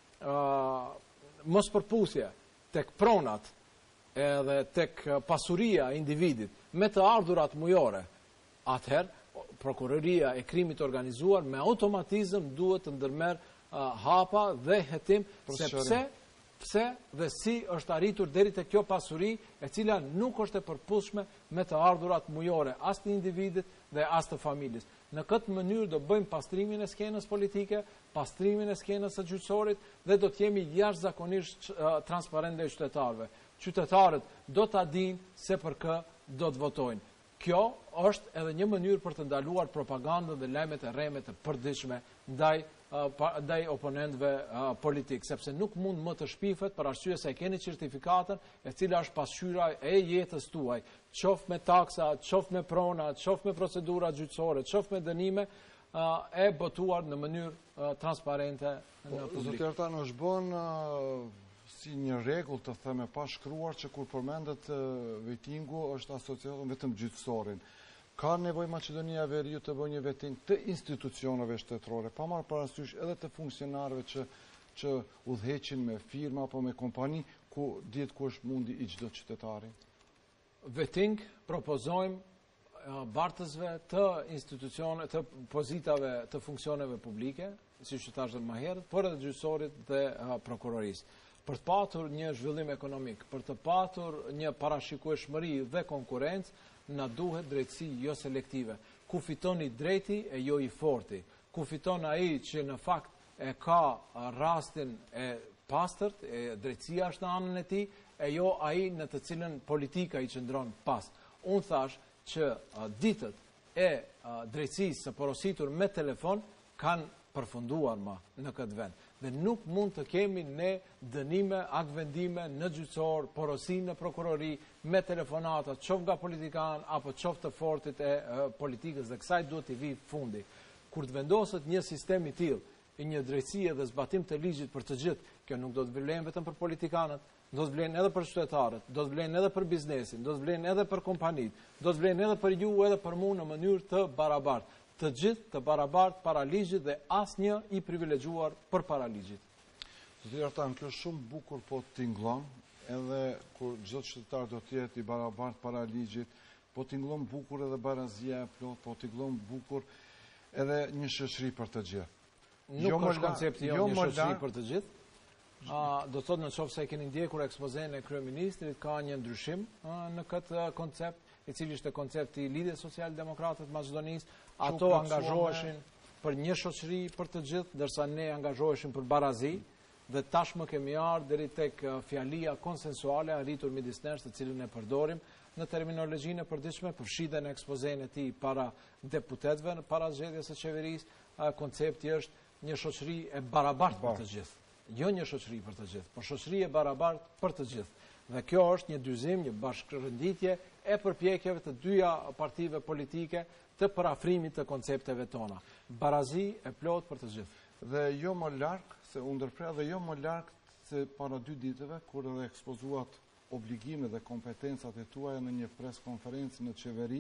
uh, mos përputhje tek pronat edhe tek pasuria e individit me të ardhurat mujore, atëherë prokuroria e krimit organizuar me automatizëm duhet të ndërmerr uh, hapa dhe hetim se pse pse dhe si është arritur deri te kjo pasuri e cila nuk është e përputhshme me të ardhurat mujore as të individit dhe as të familjes. Në këtë mënyrë do bëjmë pastrimin e skenës politike, pastrimin e skenës së gjyqësorit dhe do të jemi jashtëzakonisht uh, transparent ndaj qytetarëve. Qytetarët do ta dinë se për kë do të votojnë. Kjo është edhe një mënyrë për të ndaluar propagandën dhe lajmet e rreme të përditshme ndaj ndaj oponentëve uh, politik, sepse nuk mund më të shpifet për arsye se e keni certifikatën e cila është pasqyra e jetës tuaj, qoftë me taksa, qoftë me prona, qoftë me procedura gjyqësore, qoftë me dënime, uh, e botuar në mënyrë uh, transparente në publik. Zoti Artan, është bën uh, si një rregull të theme pa shkruar që kur përmendet uh, vetingu është asociuar vetëm gjyqësorin. Ka nevojë Maqedonia e Veriut të bëjë një veting të institucioneve shtetërore, pa marrë parasysh edhe të funksionarëve që që udhëheqin me firma apo me kompani ku dihet ku është mundi i çdo qytetari. Veting propozojmë uh, bartësve të institucione, të pozitave të funksioneve publike, siç e thash më herët, por edhe gjyqësorit dhe uh, prokurorisë. Për të patur një zhvillim ekonomik, për të patur një parashikueshmëri dhe konkurrencë, na duhet drejtësi jo selektive. Ku fiton i drejti e jo i forti. Ku fiton ai që në fakt e ka rastin e pastërt, e drejtësia është në anën e tij, e jo ai në të cilën politika i qëndron pas. Unë thash që uh, ditët e uh, drejtësisë së porositur me telefon kanë përfunduar ma në këtë vend. Dhe nuk mund të kemi ne dënime, aktvendime në gjyqësor, porosi në prokurori, me telefonata, qoftë nga politikan, apo qoftë të fortit e uh, politikës, dhe kësaj duhet i vi fundi. Kur të vendoset një sistem i tillë, i një drejtësie dhe zbatim të ligjit për të gjithë, kjo nuk do të vlen vetëm për politikanët, do të vlen edhe për qytetarët, do të vlen edhe për biznesin, do të vlen edhe për kompanitë, do të vlen edhe për ju edhe për mua në mënyrë të barabartë. Të gjithë të barabartë para ligjit dhe asnjë i privilegjuar për para ligjit. Zoti Artan, kjo është shumë bukur po tingëllon, edhe kur çdo qytetar do të jetë i barabartë para ligjit, po tingëllon bukur edhe barazia e plot, po tingëllon bukur edhe një shoqëri për të gjithë. Nuk jo është koncepti jo një shoqëri për të gjithë. A, do të thotë në qoftë se e keni ndjekur ekspozen e kryeministrit, ka një ndryshim a, në këtë koncept, i cili ishte koncepti i lidhjes socialdemokratë të Maqedonisë, ato angazhoheshin për një shoqëri për të gjithë, ndërsa ne angazhoheshim për barazi, dhe tashmë kemi ardhur deri tek fjalia konsensuale arritur midis nesh, të cilën e përdorim në terminologjinë e përditshme, përfshiten në ekspozen e tij para deputetëve para zgjedhjes së qeverisë, koncepti është një shoqëri e barabartë për të gjithë. Jo një shoqëri për të gjithë, por shoqëri e barabartë për të gjithë. Dhe kjo është një dyzim, një bashkërënditje e përpjekjeve të dyja partive politike të parafrimit të koncepteve tona. Barazi e plot për të gjithë. Dhe jo më larg, se u ndërprea dhe jo më larg se para dy ditëve, kur edhe ekspozuat obligimet dhe kompetencat e tuaja në një pres konferencë në qeveri,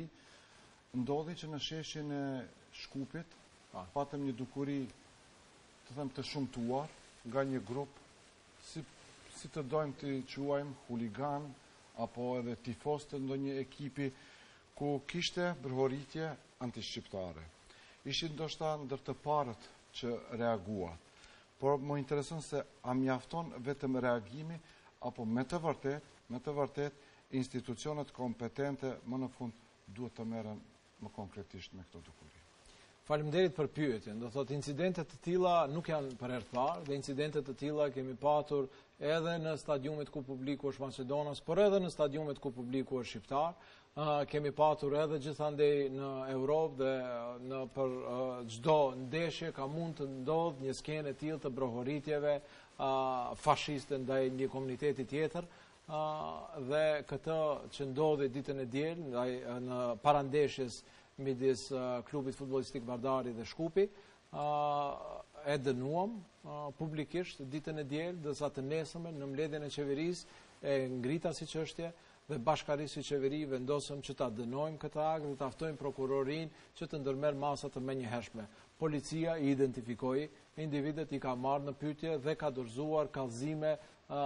ndodhi që në sheshin e Shkupit, pa. patëm një dukuri të them të shumtuar nga një grup, si si të dojmë të quajmë huligan, apo edhe tifos të ndonjë ekipi, ku kishte bërhoritje antishqiptare. Ishin ndoshta ndër të parët që reaguat. Por më intereson se a mjafton vetëm reagimi, apo me të vërtet, me të vërtet, institucionet kompetente më në fund duhet të merren më konkretisht me këto dukuri. Faleminderit për pyetjen. Do thotë incidentet të tilla nuk janë për herë të parë, dhe incidentet të tilla kemi patur edhe në stadiumet ku publiku është Maqedonas, por edhe në stadiumet ku publiku është shqiptar. kemi patur edhe gjithandej në Europë dhe në për çdo ndeshje ka mund të ndodhë një skenë e tillë të brohoritjeve fashiste ndaj një komuniteti tjetër, dhe këtë që ndodhi ditën e diel në parandeshjes midis klubit futbollistik Bardari dhe Shkupi, e dënuam publikisht ditën e diel, ndërsa të nesërmen në mbledhjen e qeverisë e ngrita si çështje dhe bashkarisë i qeveri vendosëm që ta dënojmë këtë akt dhe ta ftojmë prokurorin që të ndërmerr masa të menjëhershme. Policia i identifikoi individet, i ka marrë në pyetje dhe ka dorëzuar kallëzime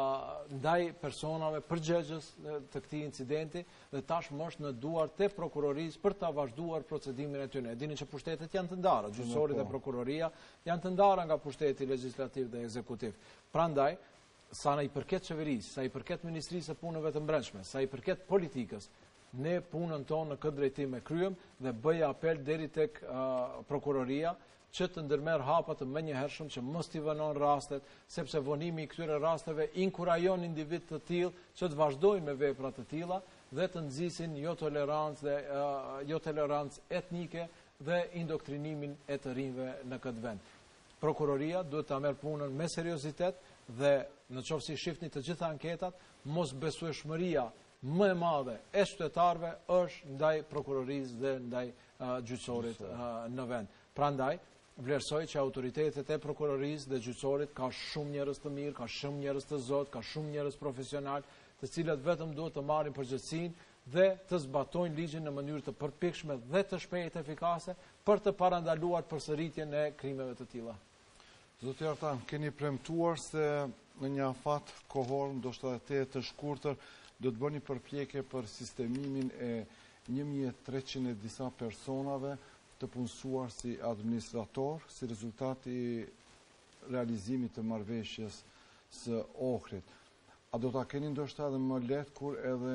ndaj personave përgjegjës të këtij incidenti dhe tashmë është në duart e prokurorisë për ta vazhduar procedimin e tyre. Dini që pushtetet janë të ndara, gjyqësori dhe prokuroria janë të ndara nga pushteti legjislativ dhe ekzekutiv. Prandaj, sa i përket qeverisë, sa i përket Ministrisë së Punëve të Brendshme, sa i përket politikës, ne punën tonë në këtë drejtim e kryem dhe bëj apel deri tek prokuroria që të ndërmerr hapa të menjëhershëm që mos t'i vënon rastet, sepse vonimi i këtyre rasteve inkurajon individ të tillë që të vazhdojnë me vepra të tilla dhe të nxisin jo tolerancë dhe jo tolerancë etnike dhe indoktrinimin e të rinjve në këtë vend. Prokuroria duhet ta merr punën me seriozitet dhe në qoftë se shifni të gjitha anketat, mos besueshmëria më e madhe e qytetarëve është ndaj prokurorisë dhe ndaj gjyqësorit në vend. Prandaj, vlerësoj që autoritetet e prokurorisë dhe gjyqësorit ka shumë njerëz të mirë, ka shumë njerëz të zot, ka shumë njerëz profesional, të cilët vetëm duhet të marrin përgjegjësinë dhe të zbatojnë ligjin në mënyrë të përpikshme dhe të shpejtë efikase për të parandaluar përsëritjen e krimeve të tilla. Zoti Artan, keni premtuar se në një afat kohor, ndoshta edhe të shkurtër, do të bëni përpjekje për sistemimin e një mijë e treqind e disa personave të punësuar si administrator, si rezultat i realizimit të marrëveshjes së Ohrit. A do ta keni ndoshta edhe më lehtë kur edhe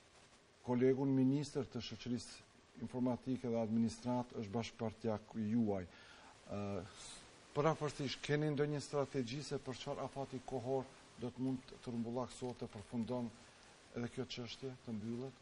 kolegun ministër të shoqërisë informatike dhe administrat është bashkëpartjak juaj? Përafërsisht, keni ndonjë strategji se për çfarë afati kohor do të mund të rrumbullaksohet të përfundon edhe kjo çështje të mbyllet?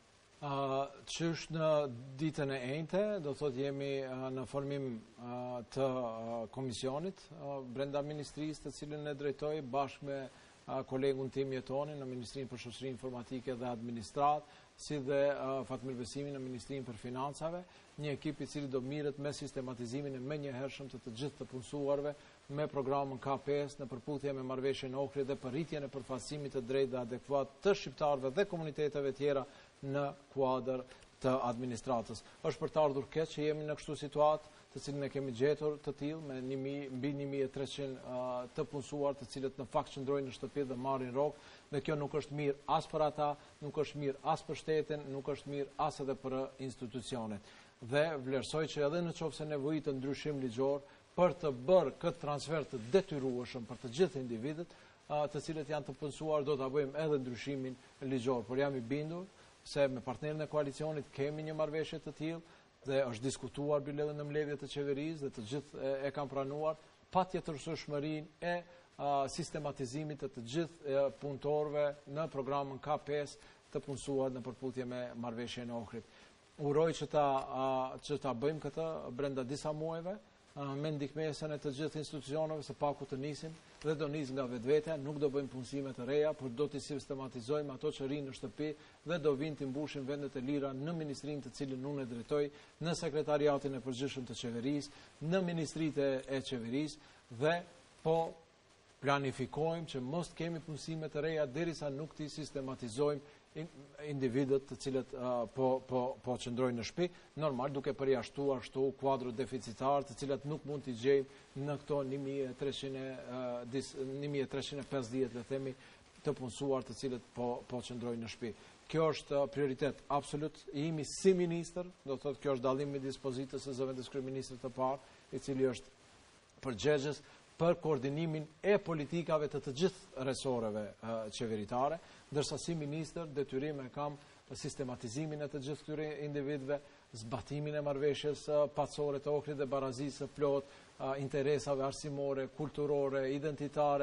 Qysh në ditën e enjte, do thotë jemi në formim të komisionit brenda ministrisë të cilën e drejtoj bashkë me kolegun tim Jetoni në Ministrinë për Shoqëri Informatike dhe Administrat, si dhe Fatmir Besimi në Ministrinë për Financave, një ekip i cili do mirret me sistematizimin e menjëhershëm të të gjithë të punësuarve me programin K pesë në përputhje me marrëveshjen e Ohrit dhe përrritjen e përfaqësimit të drejtë dhe adekuat të shqiptarëve dhe komuniteteve tjera në kuadër të administratës. Është për të ardhur keq që jemi në kështu situatë, të cilën e kemi gjetur të tillë me mbi një mijë e treqind të punësuar, të cilët në fakt qëndrojnë në shtëpi dhe marrin rrogë, dhe kjo nuk është mirë as për ata, nuk është mirë as për shtetin, nuk është mirë as edhe për institucionet. Dhe vlerësoj që edhe në qoftë se nevojitet ndryshim ligjor për të bërë këtë transfer të detyrueshëm për të gjithë individët, të cilët janë të punësuar, do ta bëjmë edhe ndryshimin ligjor, por jam i bindur se me partnerën e koalicionit kemi një marrëveshje të tillë dhe është diskutuar bile në mbledhjet të qeverisë dhe të gjithë e kanë pranuar patjetërshmërinë e sistematizimit të të gjithë punëtorëve në programin K pesë të punësuar në përputhje me marrëveshjen e Ohrit. Uroj që ta që ta bëjmë këtë brenda disa muajve me ndihmësen e të gjithë institucioneve, së paku të nisim dhe do nis nga vetvete, nuk do bëjmë punësime të reja, por do të sistematizojmë ato që rinë në shtëpi dhe do vinë të mbushin vendet e lira në ministrinë të cilën unë e drejtoj, në sekretariatin e përgjithshëm të qeverisë, në ministritë e qeverisë dhe po planifikojmë që mos të kemi punësime të reja derisa nuk t'i sistematizojmë individët të cilët po po po qëndrojnë në shtëpi, normal duke përjashtuar ashtu kuadro deficitar, të cilat nuk mund t'i gjejmë në këto një mijë e treqind e pesëdhjetë le themi të punësuar të cilët po po qëndrojnë në shtëpi. Kjo është prioritet absolut i imi si ministër, do thotë kjo është dallim midis pozitës së zëvendës kryeministrit të parë, i cili është përgjegjës për koordinimin e politikave të të gjithë resoreve qeveritare, ndërsa si ministër detyrim e kam sistematizimin e të gjithë këtyre individëve, zbatimin e marrëveshjes pacore të Ohrit dhe barazisë së plot, interesave arsimore, kulturore, identitare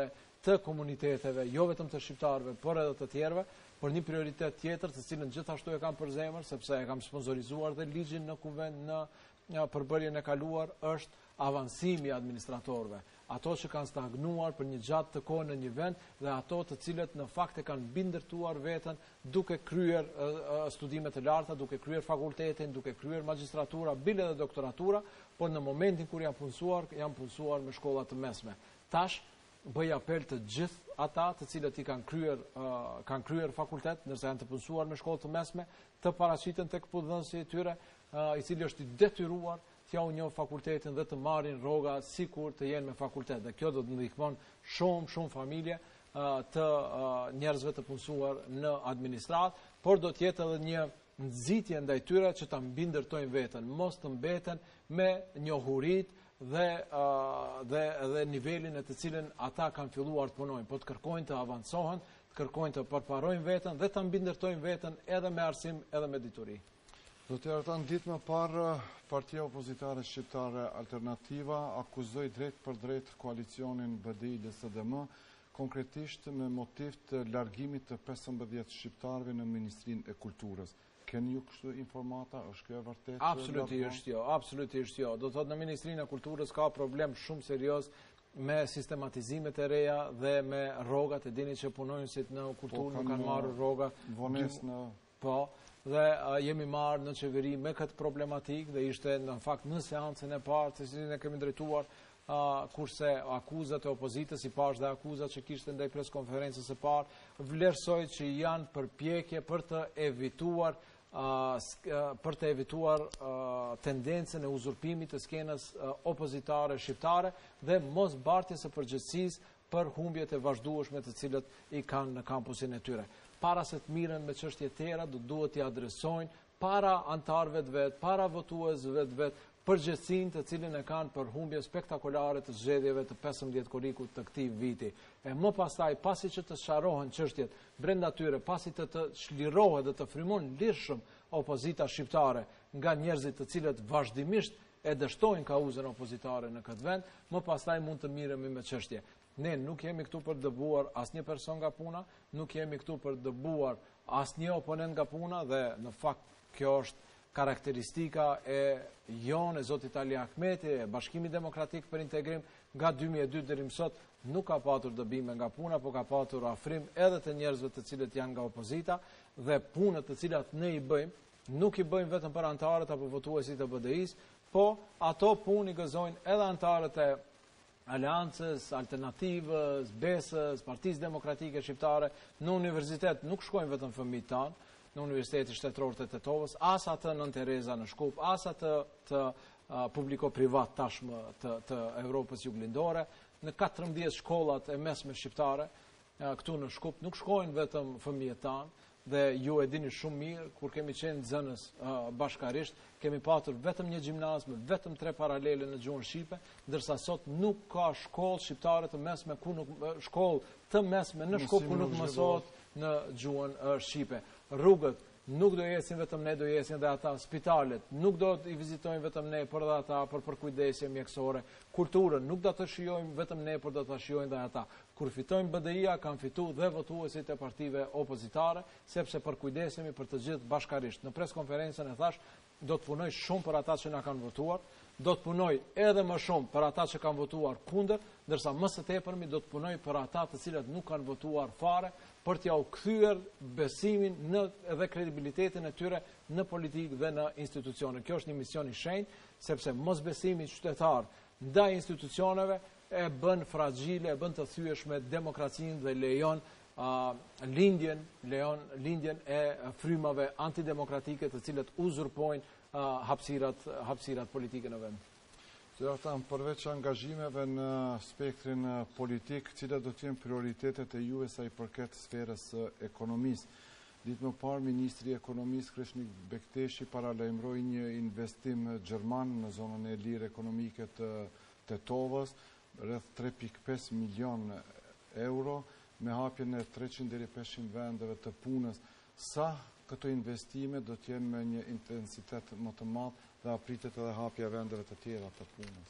të komuniteteve, jo vetëm të shqiptarëve, por edhe të tjerëve, por një prioritet tjetër, të cilën gjithashtu e kam për zemër, sepse e kam sponsorizuar dhe ligjin në kuvend në përbërjen e kaluar, është avansimi i administratorëve. Ato që kanë stagnuar për një gjatë të kohë në një vend dhe ato të cilët në fakt e kanë bindërtuar veten duke kryer studime të larta, duke kryer fakultetin, duke kryer magjistratura, bile dhe doktoratura, por në momentin kur janë punësuar, janë punësuar me shkolla të mesme. Tash bëj apel të gjithë ata të cilët i kanë kryer uh, kanë kryer fakultet, ndërsa janë të punësuar me shkollë të mesme, të paraqiten tek punëdhënësi i tyre, uh, i cili është i detyruar t'ja u njoh fakultetin dhe të marrin rroga sikur të jenë me fakultet. Dhe kjo do të ndihmon shumë shumë familje uh, të uh, njerëzve të punësuar në administrat, por do të jetë edhe një nxitje ndaj tyre që ta mbindërtojnë veten, mos të mbeten me njohuritë dhe, uh, dhe, dhe nivelin e të cilin ata kanë filluar të punojnë, po të kërkojnë të avancohen, të kërkojnë të përparojnë veten dhe të mbindërtojnë veten edhe me arsim edhe me dituri. Do të artan ditë më parë, partia opozitare shqiptare Alternativa akuzoi drejt për drejt koalicionin B D I L S D M, konkretisht me motiv të largimit të pesëmbëdhjetë shqiptarëve në Ministrinë e Kulturës. Keni ju kështu informata? Është kjo e vërtetë? Absolutisht jo, absolutisht jo. Do të thotë në Ministrinë e Kulturës ka problem shumë serioz me sistematizimet e reja dhe me rrogat, e dini që punonësit në kulturë nuk kanë marrë rroga. Vones në... Po, dhe uh, jemi marrë në qeveri me këtë problematik dhe ishte në fakt në seancën e parë të cilin e kemi drejtuar, uh, kurse akuzat e opozitës, i pash dhe akuzat që kishte ndaj preskonferencës së parë, vlerësoj që janë përpjekje për të evituar Uh, uh, për të evituar uh, tendencën e uzurpimit të skenës uh, opozitare shqiptare dhe mos bartjes së përgjegjësisë për humbjet e vazhdueshme të cilët i kanë në kampusin e tyre. Para se të miren me çështje tjera, do duhet t'i adresojnë para antarëve të vet, para votuesve të vet, përgjegjësinë të cilën e kanë për humbje spektakolare të zgjedhjeve të pesëmbëdhjetë korrikut të këtij viti. E më pastaj, pasi që të sqarohen çështjet brenda tyre, pasi të të çlirohet dhe të frymon lirshëm opozita shqiptare nga njerëzit të cilët vazhdimisht e dështojnë kauzën opozitare në këtë vend, më pastaj mund të miremi me çështje. Ne nuk jemi këtu për dëbuar asnjë person nga puna, nuk jemi këtu për dëbuar asnjë oponent nga puna dhe në fakt kjo është karakteristika e jonë, e Zotit Ali Ahmeti, e Bashkimi Demokratik për Integrim, nga dy mijë e dy deri më sot nuk ka patur dëbime nga puna, po ka patur afrim edhe të njerëzve të cilët janë nga opozita dhe punët të cilat ne i bëjmë, nuk i bëjmë vetëm për antarët apo votuesit e B D I-s, po ato punë i gëzojnë edhe antarët e Aleancës, Alternativës, Besës, Partisë Demokratike Shqiptare. Në universitet nuk shkojnë vetëm fëmijët tanë, në Universitetin Shtetëror të Tetovës, as atë Nën Tereza në Shkup, as atë të uh, publiko-privat tashmë të, të Evropës Juglindore, në katërmbëdhjetë shkollat e mesme shqiptare, uh, këtu në Shkup, nuk shkojnë vetëm fëmijët tanë, dhe ju e dini shumë mirë, kur kemi qenë nxënës uh, bashkarisht, kemi patur vetëm një gjimnaz me vetëm tre paralele në gjuhën shqipe, ndërsa sot nuk ka shkollë shqiptare të mesme, ku nuk, shkollë të mesme në Shkup ku nuk mësohet në gjuhën uh, shqipe. Rrugët nuk do jesin vetëm ne, do jesin dhe ata. Spitalet nuk do të i vizitojnë vetëm ne, por dhe ata për përkujdesje mjekësore. Kulturën nuk do të shijojmë vetëm ne, por do të shijojnë dhe ata. Kur fitojnë B D I-a, kanë fitu dhe votuesit e partive opozitare, sepse përkujdesemi për të gjithë bashkarisht. Në preskonferencën e thash, do të punoj shumë për ata që na kanë votuar, do të punoj edhe më shumë për ata që kanë votuar kundër, ndërsa më së tepërmi do të punoj për ata të cilët nuk kanë votuar fare, për t'ja u kthyer besimin në dhe kredibilitetin e tyre në politikë dhe në institucione. Kjo është një mision i shenjtë, sepse mosbesimi qytetar ndaj institucioneve e bën fragjile, e bën të thyeshme demokracinë dhe lejon uh, lindjen, lejon lindjen e frymave antidemokratike të cilët uzurpojnë uh, hapësirat, hapësirat politike në vend. Zyrtan, përveç angazhimeve në spektrin politik, cilat do të jenë prioritetet e juve sa i përket sferës ekonomisë. Ditë më parë, Ministri i Ekonomisë Kreshnik Bekteshi paralajmëroi një investim gjerman në zonën e lirë ekonomike të Tetovës, rreth tre pikë pesë milion euro, me hapjen e treqind deri pesëqind vendeve të punës. Sa këto investime do të jenë me një intensitet më të madh dhe apritet edhe hapja vendeve të tjera të punës?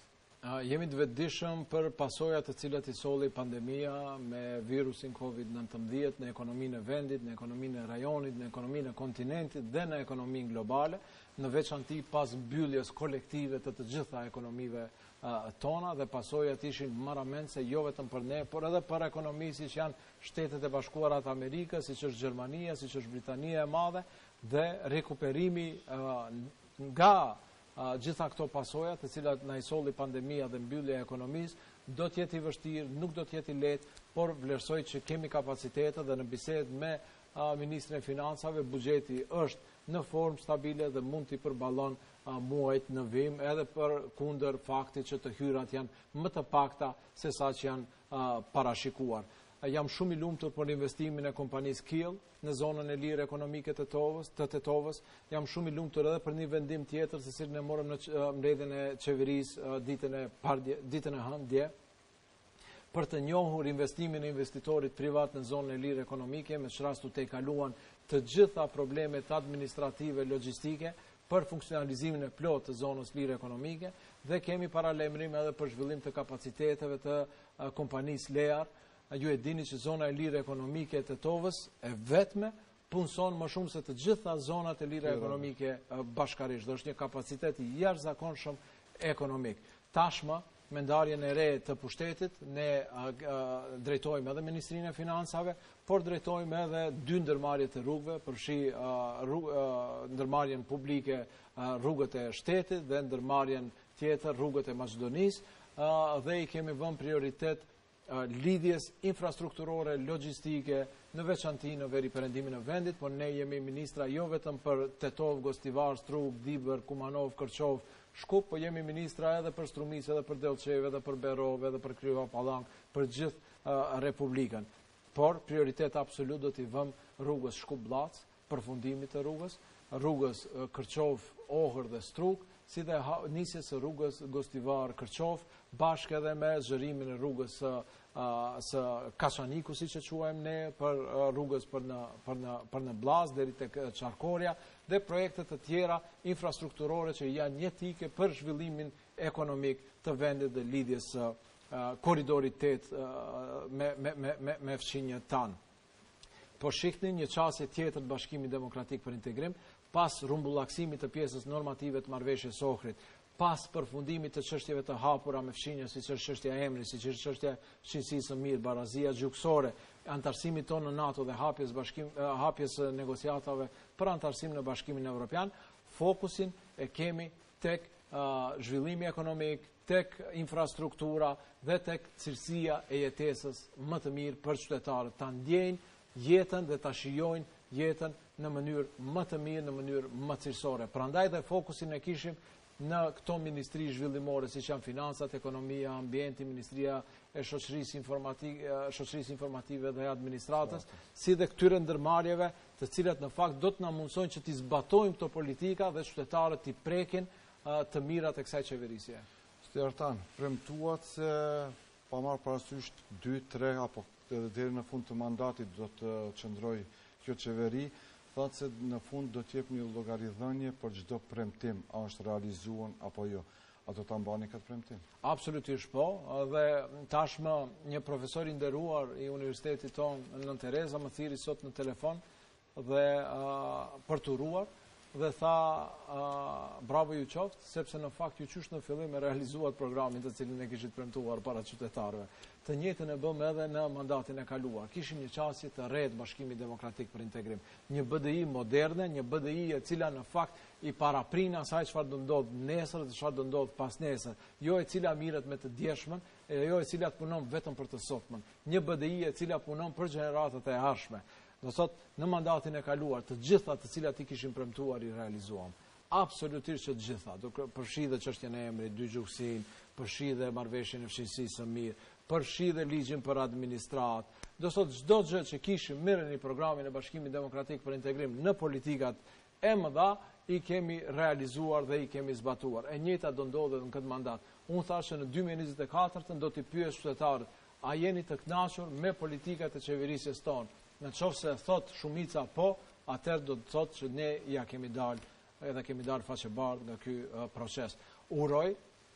Uh, jemi të vetëdijshëm për pasojat të cilat i solli pandemia me virusin kovid nëntëmbëdhjetë në ekonominë e vendit, në ekonominë e rajonit, në ekonominë e kontinentit dhe në ekonominë globale, në veçanti pas mbylljes kolektive të të gjitha ekonomive uh, tona, dhe pasojat ishin marramendse jo vetëm për ne, por edhe për ekonomi siç janë Shtetet e Bashkuara të Amerikës, siç është Gjermania, siç është Britania e Madhe, dhe rikuperimi uh, nga Uh, gjitha këto pasojat të cilat na i solli pandemia dhe mbyllja e ekonomisë, do të jetë i vështirë, nuk do të jetë i lehtë, por vlerësoj që kemi kapacitete, dhe në bisedë me uh, Ministrin e Financave, buxheti është në formë stabile dhe mund t'i përballon uh, muajt në vim, edhe për kundër faktit që të hyrat janë më të pakta se sa që janë uh, parashikuar. Jam shumë i lumtur për investimin e kompanisë Kiel në zonën e lirë ekonomike të Tetovës, të Tetovës. Jam shumë i lumtur edhe për një vendim tjetër se cilin e morëm në mbledhjen e qeverisë ditën e pardje, ditën e hënë dje, për të njohur investimin e investitorit privat në zonën e lirë ekonomike, me çrastu të kaluan të gjitha problemet administrative, logjistike për funksionalizimin e plotë të zonës lirë ekonomike, dhe kemi paralajmërim edhe për zhvillim të kapaciteteve të uh, kompanisë Lear. Ju e dini që zona e lirë ekonomike e Tetovës e vetme punson më shumë se të gjitha zonat e lira ekonomike bashkarisht, dhe është një kapacitet i jashtëzakonshëm ekonomik. Tashmë, me ndarjen e re të pushtetit, ne a, a, drejtojmë edhe Ministrinë e Financave, por drejtojmë edhe dy ndërmarrje të rrugëve, përfshi ndërmarrjen publike a, rrugët e shtetit dhe ndërmarrjen tjetër rrugët e Maqedonisë, dhe i kemi vënë prioritet lidhjes infrastrukturore, logjistike, në veçanti në veri perëndimin e vendit, por ne jemi ministra jo vetëm për Tetov, Gostivar, Strug, Dibër, Kumanov, Kërçov, Shkup, po jemi ministra edhe për Strumis, edhe për Delçeve, edhe për Berov, edhe për Kryva Pallank, për gjithë uh, Republikën. Por prioritet absolut do t'i vëmë rrugës Shkup-Blac, përfundimit të rrugës, rrugës uh, Kërçov, Ohër dhe Strug, si dhe nisjes së rrugës Gostivar Kërçov, bashkë edhe me zhërimin e rrugës së uh, së Kaçaniku, siç e quajmë ne, për uh, rrugës për në për në për në Bllaz deri tek Çarkorja, dhe projekte të tjera infrastrukturore që janë jetike për zhvillimin ekonomik të vendit dhe lidhjes së uh, korridorit tetë uh, me me me me, me fshinjën tanë. Po shihni një çështje tjetër të Bashkimit Demokratik për Integrim, pas rumbullaksimit të pjesës normative të marrëveshjes së Ohrit, pas përfundimit të çështjeve të hapura me fshinje, siç është çështja e emrit, siç është çështja e fshinjësisë së mirë, barazia gjykësore, antarësimit tonë në NATO dhe hapjes bashkim hapjes së negociatave për antarësim në Bashkimin Evropian, fokusin e kemi tek uh, zhvillimi ekonomik, tek infrastruktura dhe tek cilësia e jetesës më të mirë për qytetarët, ta ndjejnë jetën dhe ta shijojnë jetën në mënyrë më të mirë, në mënyrë më cilësore. Prandaj dhe fokusin e kishim në këto ministri zhvillimore, siç janë financat, ekonomia, ambienti, ministria e shoqërisë informative, shoqërisë informative dhe administratës, si dhe këtyre ndërmarrjeve, të cilat në fakt do të na mundsojnë që t'i zbatojmë këto politika dhe qytetarët t'i prekin uh, të mirat e kësaj qeverisje. Stertan, premtuat se pa marrë parasysh dy, tre apo deri në fund të mandatit do të qëndroj kjo qeveri, thotë se në fund do t'jep një llogaridhënie për çdo premtim, a është realizuar apo jo. A do ta mbani këtë premtim? Absolutisht po, dhe tashmë një profesor i nderuar i universitetit tonë Nën Tereza më thiri sot në telefon dhe uh, për turuar dhe tha uh, bravo ju qoftë, sepse në fakt ju qysh në fillim e realizuat programin të cilin e kishit premtuar para qytetarëve. Të njëjtën e bëm edhe në mandatin e kaluar. Kishim një qasje të re të Bashkimit Demokratik për Integrim, një B D I moderne, një B D I e cila në fakt i paraprin asaj çfarë do ndodh nesër dhe çfarë do ndodh pas nesër, jo e cila mirret me të djeshmen, e jo e cila punon vetëm për të sotmen. Një B D I e cila punon për gjeneratat e ardhshme. Do thot, në mandatin e kaluar, të gjitha të cilat i kishim premtuar i realizuam. Absolutisht që të gjitha, do përfshi dhe çështjen e emrit, dy gjuksin, përfshi dhe marrëveshjen e fshinjësisë së mirë, përfshi dhe ligjin për administrat. Do thot, çdo gjë që kishim mirën i programin e Bashkimit Demokratik për Integrim në politikat e mëdha, i kemi realizuar dhe i kemi zbatuar. E njëjta do ndodhet në këtë mandat. Unë thashë në dy mijë e njëzet e katërt do t'i pyes qytetarët, a jeni të kënaqur me politikat e qeverisjes tonë? Në qoftë se thot shumica po, atëherë do të thotë që ne ja kemi dalë, edhe kemi dalë faqe bardhë nga ky uh, proces. Uroj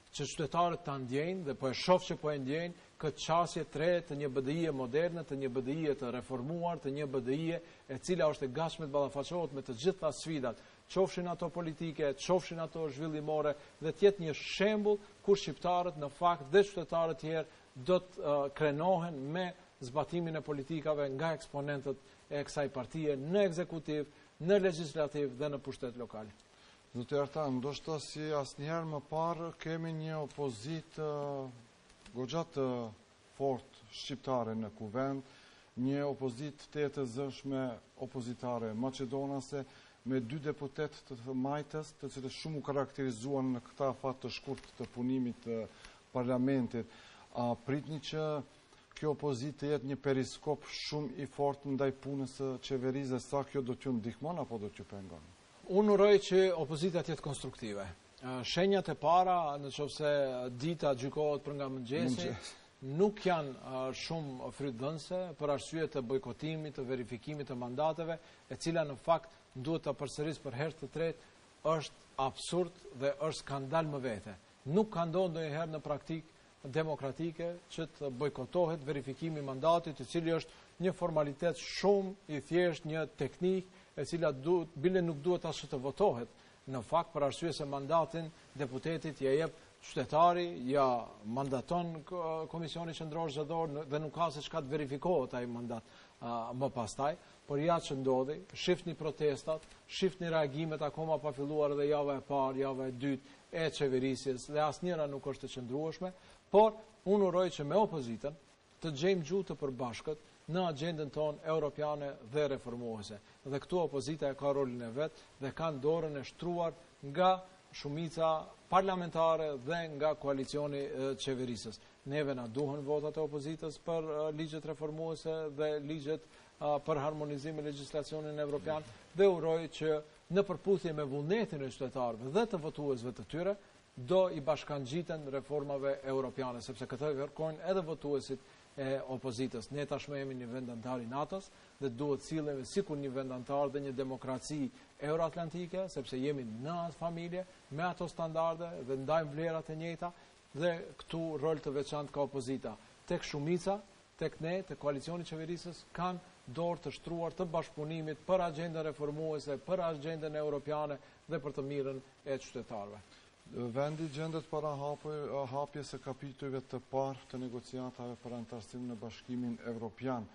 që qytetarët ta ndjejnë dhe po e shoh që po e ndjejnë këtë qasje të re të një B D I-e moderne, të një B D I-e të reformuar, të një B D I-e e cila është e gatshme të ballafaqohet me të gjitha sfidat, qofshin ato politike, qofshin ato zhvillimore, dhe të jetë një shembull ku shqiptarët në fakt dhe qytetarët tjerë do të uh, krenohen me zbatimin e politikave nga eksponentët e kësaj partie në ekzekutiv, në legjislativ dhe në pushtet lokal. Zotë Artan, ndoshta si asnjëherë më parë kemi një opozitë uh, goxha të fort shqiptare në kuvend, një opozitë të të zëshme opozitare maqedonase, me dy deputet të majtës, të cilët shumë u karakterizuan në këta fat të shkurt të punimit të parlamentit. A pritni që kjo opozitë të jetë një periskop shumë i fort ndaj punës së qeverisë, sa kjo do t'ju ndihmon apo do t'ju pengon? Unë uroj që opozita të jetë konstruktive. Shenjat e para, në qoftë se dita gjykohet për nga mëngjesi, nuk janë shumë frytëdhënëse për arsye të bojkotimit, të verifikimit të mandateve, e cila në fakt duhet të përsëris për herë të tretë, është absurd dhe është skandal më vete. Nuk ka ndodhur ndonjëherë në praktikë demokratike që të bojkotohet verifikimi i mandatit, i cili është një formalitet shumë i thjesht, një teknikë e cila duhet, bile nuk duhet as të votohet, në fakt për arsye se mandatin deputetit ja jep qytetari, ja mandaton Komisioni Qendror Zgjedhor dhe nuk ka se çka të verifikohet ai mandat uh, më pastaj, por ja që ndodhi, shifni protestat, shifni reagimet akoma pa filluar edhe java e parë, java e dytë e qeverisjes dhe asnjëra nuk është e qëndrueshme, por unë uroj që me opozitën të gjejmë gjuhë të përbashkët në agendën tonë europiane dhe reformuese. Dhe këtu opozita e ka rolin e vet dhe kanë dorën e shtruar nga shumica parlamentare dhe nga koalicioni e qeverisës. Neve na duhen votat e opozitës për uh, ligjet reformuese dhe ligjet uh, për harmonizim me legjislacionin evropian dhe uroj që në përputhje me vullnetin e qytetarëve dhe të votuesve të tyre do i bashkangjiten reformave europiane, sepse këtë kërkojnë edhe votuesit e opozitës. Ne tashmë jemi një vend antar i NATO-s dhe duhet sillemi sikur një vend antar dhe një demokraci euroatlantike, sepse jemi në atë familje me ato standarde dhe ndajmë vlerat e njëjta dhe këtu rol të veçantë ka opozita. Tek shumica, tek ne, tek koalicioni i qeverisës kanë dorë të shtruar të bashkëpunimit për agendën reformuese, për agendën europiane dhe për të mirën e qytetarëve. Vendi gjendet para hapjes së kapitujve të parë të negociatave për antarësim në Bashkimin Evropian.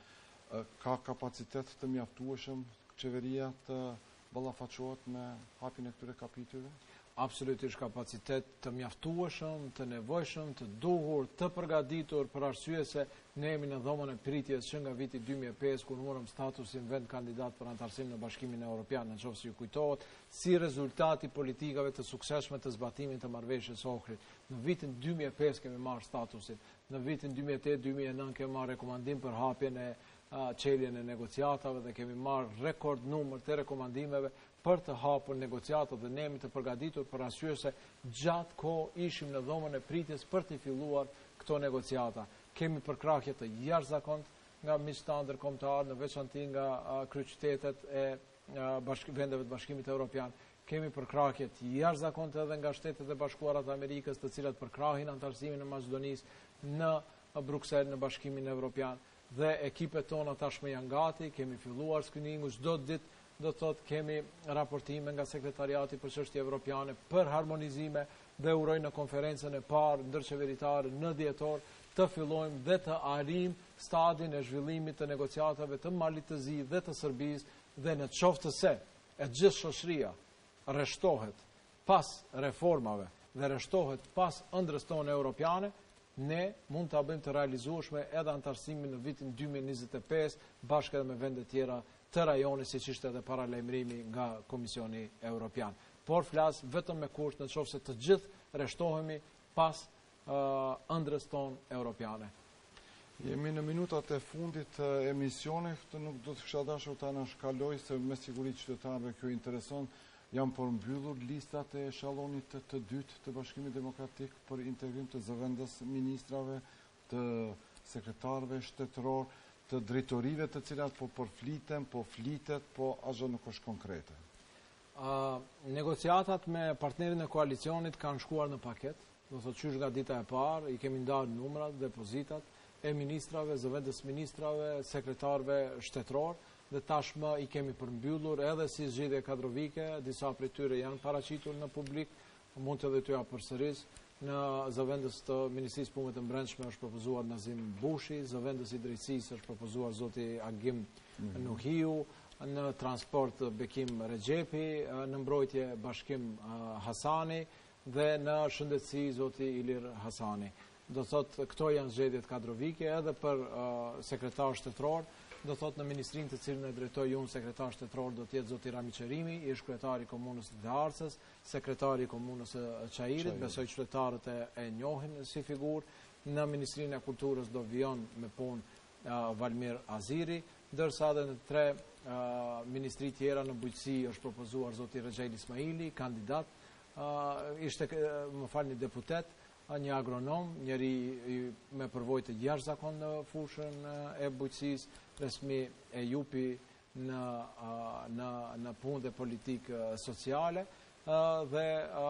Ka kapacitet të mjaftueshëm qeveria të ballafaqohet me hapjen e këtyre kapitujve? Absolutisht kapacitet të mjaftueshëm, të nevojshëm, të duhur, të përgatitur për arsye se ne jemi në dhomën e pritjes që nga viti dy mijë e pesë kur morëm statusin vend kandidat për antarësim në Bashkimin Evropian, nëse ju kujtohet, si rezultati politikave të suksesshme të zbatimit të marrëveshjes Ohrid. Në vitin dy mijë e pesë kemi marrë statusin, në vitin dy mijë e tetë dy mijë e nëntë kemi marrë rekomandim për hapjen e çeljen e negociatave dhe kemi marrë rekord numër të rekomandimeve për të hapur negociatat dhe ne jemi të përgatitur për arsye se gjatë kohë ishim në dhomën e pritjes për të filluar këto negociata. Kemi përkrahje të jashtëzakonta nga miqtë ndërkombëtar, në veçanti nga kryeqytetet e bashk vendeve të Bashkimit Evropian. Kemi përkrahje të jashtëzakonta edhe nga Shtetet e Bashkuara të Amerikës, të cilat përkrahin antarësimin e Maqedonisë në Bruksel në Bashkimin Evropian. Dhe ekipet tona tashmë janë gati, kemi filluar skriningu çdo ditë. Do të thotë kemi raportime nga sekretariati për çështje evropiane për harmonizime dhe uroj në konferencën e parë ndërqeveritare në dhjetor të fillojmë dhe të arrijmë stadin e zhvillimit të negociatave të Malit të Zi dhe të Serbisë dhe në qoftë se e gjithë shoqëria rreshtohet pas reformave dhe rreshtohet pas ëndrrës tonë europiane, ne mund ta bëjmë të realizueshme edhe antarësimin në vitin dy mijë e njëzet e pesë bashkë edhe me vende tjera të rajonit, siç ishte edhe paralajmërimi nga Komisioni Evropian. Por flas vetëm me kusht në qoftë se të gjithë rreshtohemi pas uh, ëndrrës tonë europiane. Jemi në minutat e fundit të emisionit, nuk do të kisha dashur ta na shkaloj se me siguri qytetarëve kjo intereson. Janë përmbyllur listat e eshallonit të, të dytë të Bashkimit Demokratik për integrim të zëvendës ministrave, të sekretarëve shtetëror, të drejtorive të cilat po përfliten, po flitet, po asgjë nuk është konkrete. Uh, negociatat me partnerin e koalicionit kanë shkuar në paket. do të thotë qysh nga dita e parë, i kemi ndarë numrat, depozitat e ministrave, zëvendës ministrave, sekretarëve shtetëror, dhe tashmë i kemi përmbyllur edhe si zgjidhje kadrovike, disa prej tyre janë paraqitur në publik, mund të edhe t'ja përsëris. Në zëvendës të Ministrisë Punëve të Brendshme është propozuar Nazim Bushi, zëvendës i drejtësisë është propozuar zoti Agim Nuhiu, në transport Bekim Regjepi, në mbrojtje Bashkim Hasani dhe në shëndetësi zoti Ilir Hasani. Do thotë këto janë zgjedhjet kadrovike edhe për sekretar shtetëror. Do thot në ministrinë të cilën e drejtoj unë, sekretar shtetëror do të jetë zoti Rami Qerimi, ish kryetari i komunës të Arcës, sekretari i komunës së Çajirit, besoj qytetarët e, e njohin si figurë. Në ministrinë e kulturës do vijon me punë uh, Valmir Aziri, ndërsa edhe në tre uh, ministri tjera në bujqësi është propozuar zoti Rexhail Ismaili, kandidat, uh, ishte uh, më falni deputet, një agronom, njëri me përvojë të jashtëzakon në fushën e bujqësisë, Resmi e Jupi në, në, në punë dhe politikë sociale, dhe,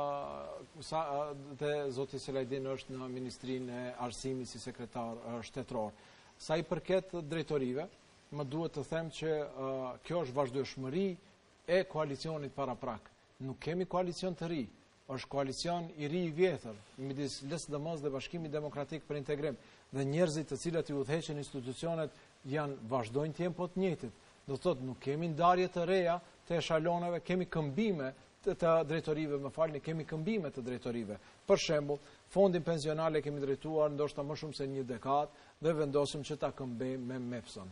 dhe zoti Selajdin është në Ministrinë e Arsimit si sekretar shtetëror. Sa i përket drejtorive, më duhet të them që kjo është vazhdueshmëri e koalicionit paraprak. Nuk kemi koalicion të ri, është koalicion i ri i vjetër, midis L S D M-s dhe Bashkimit Demokratik për Integrim, dhe njerëzit të cilët i udhëheqin institucionet janë vazhdojnë të jenë po të njëjtit. Do të thotë nuk kemi ndarje të reja të eshaloneve, kemi këmbime të, të drejtorive, më falni, kemi këmbime të drejtorive. Për shembull, fondin pensionale kemi drejtuar ndoshta më shumë se një dekadë dhe vendosim që ta këmbejmë me MEPS-ën.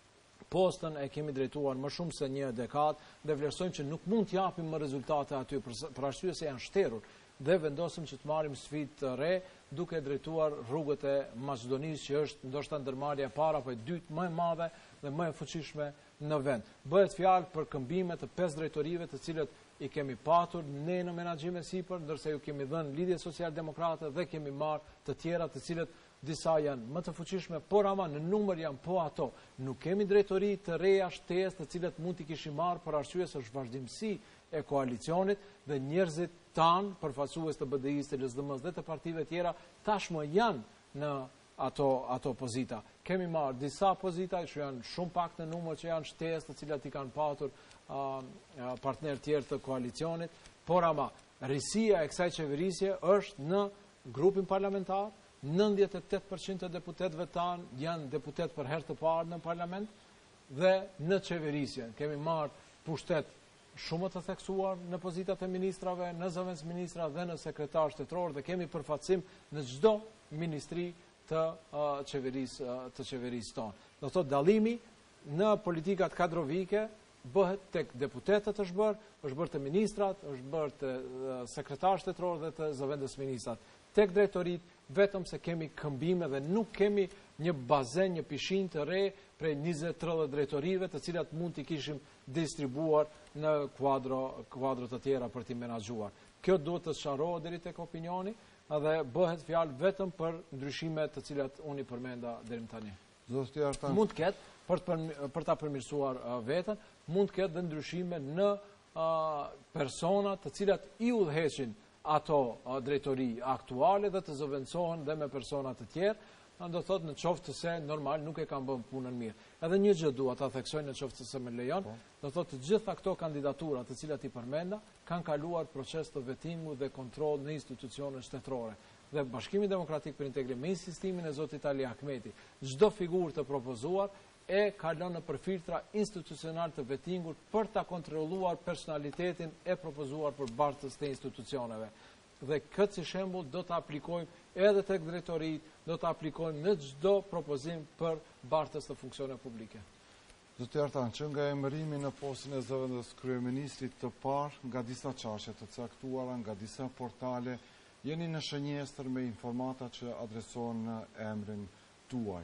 Postën e kemi drejtuar më shumë se një dekadë dhe vlerësojmë që nuk mund të japim më rezultate aty për, për arsye se janë shterur dhe vendosim që të marrim sfidë të re duke drejtuar rrugët e Maqedonisë që është ndoshta ndërmarrja e parë apo e dytë më e madhe dhe më e fuqishme në vend. Bëhet fjalë për këmbime të pesë drejtorive të cilët i kemi patur ne në menaxhim e sipër, ndërsa ju kemi dhënë Lidhje Social-Demokrate dhe kemi marrë të tjera të cilët disa janë më të fuqishme, por ama në numër janë po ato. Nuk kemi drejtori të reja shtesë të cilët mund t'i kishim marrë për arsye se është vazhdimsi e koalicionit dhe njerëzit tanë, përfaqësues të B D I-s, të L S D M-s dhe të partive tjera, tashmë janë në ato, ato pozita. Kemi marrë disa pozita që janë shumë pak në numër që janë shtesë të cilat i kanë patur uh, partner tjerë të koalicionit, por ama risia e kësaj qeverisje është në grupin parlamentar. nëntëdhjetë e tetë përqind të deputetëve tanë janë deputet për herë të parë në parlament dhe në qeverisje. Kemi marrë pushtet shumë të theksuar në pozitat e ministrave, në zëvendës ministra dhe në sekretar shtetëror dhe kemi përfaqësim në çdo ministri të uh, qeverisë uh, të qeverisë tonë. Do thotë dallimi në politikat kadrovike bëhet tek deputetët është bërë, është bërë të ministrat, është bërë të uh, sekretar shtetëror dhe të zëvendës ministrat. Tek drejtorit vetëm se kemi këmbime dhe nuk kemi një bazen, një pishin të re prej njëzet tridhjetë drejtorive të cilat mund t'i kishim distribuar në kuadro, kuadro të tjera për t'i menaxhuar. Kjo duhet të sqarohet deri tek opinioni dhe bëhet fjalë vetëm për ndryshime të cilat unë i përmenda deri më tani. Mund të ketë për, të, për ta përmirësuar uh, veten, mund të ketë dhe ndryshime në uh, persona të cilat i udhëheqin ato uh, drejtori aktuale dhe të zëvendësohen dhe me persona të tjerë, do thotë në qoftë se normal nuk e kanë bën punën mirë. Edhe një gjë dua ta theksoj në qoftë se më lejon, po. Do thotë të gjitha këto kandidatura të cilat i përmenda kanë kaluar proces të vetingu dhe kontroll në institucione shtetërore. Dhe Bashkimi Demokratik për Integrim me insistimin e zotit Ali Ahmeti, çdo figurë të propozuar e kalon në përfiltra institucional të vetingur për ta kontrolluar personalitetin e propozuar për bartës të institucioneve. Dhe këtë si shembull do të aplikojmë edhe tek drejtorit, do të aplikojmë në çdo propozim për bartës të funksione publike. Zoti Artan, që nga emërimi në postën e zëvendës kryeministrit të parë nga disa çështje të caktuara, nga disa portale, jeni në shënjestër me informata që adresohen në emrin tuaj.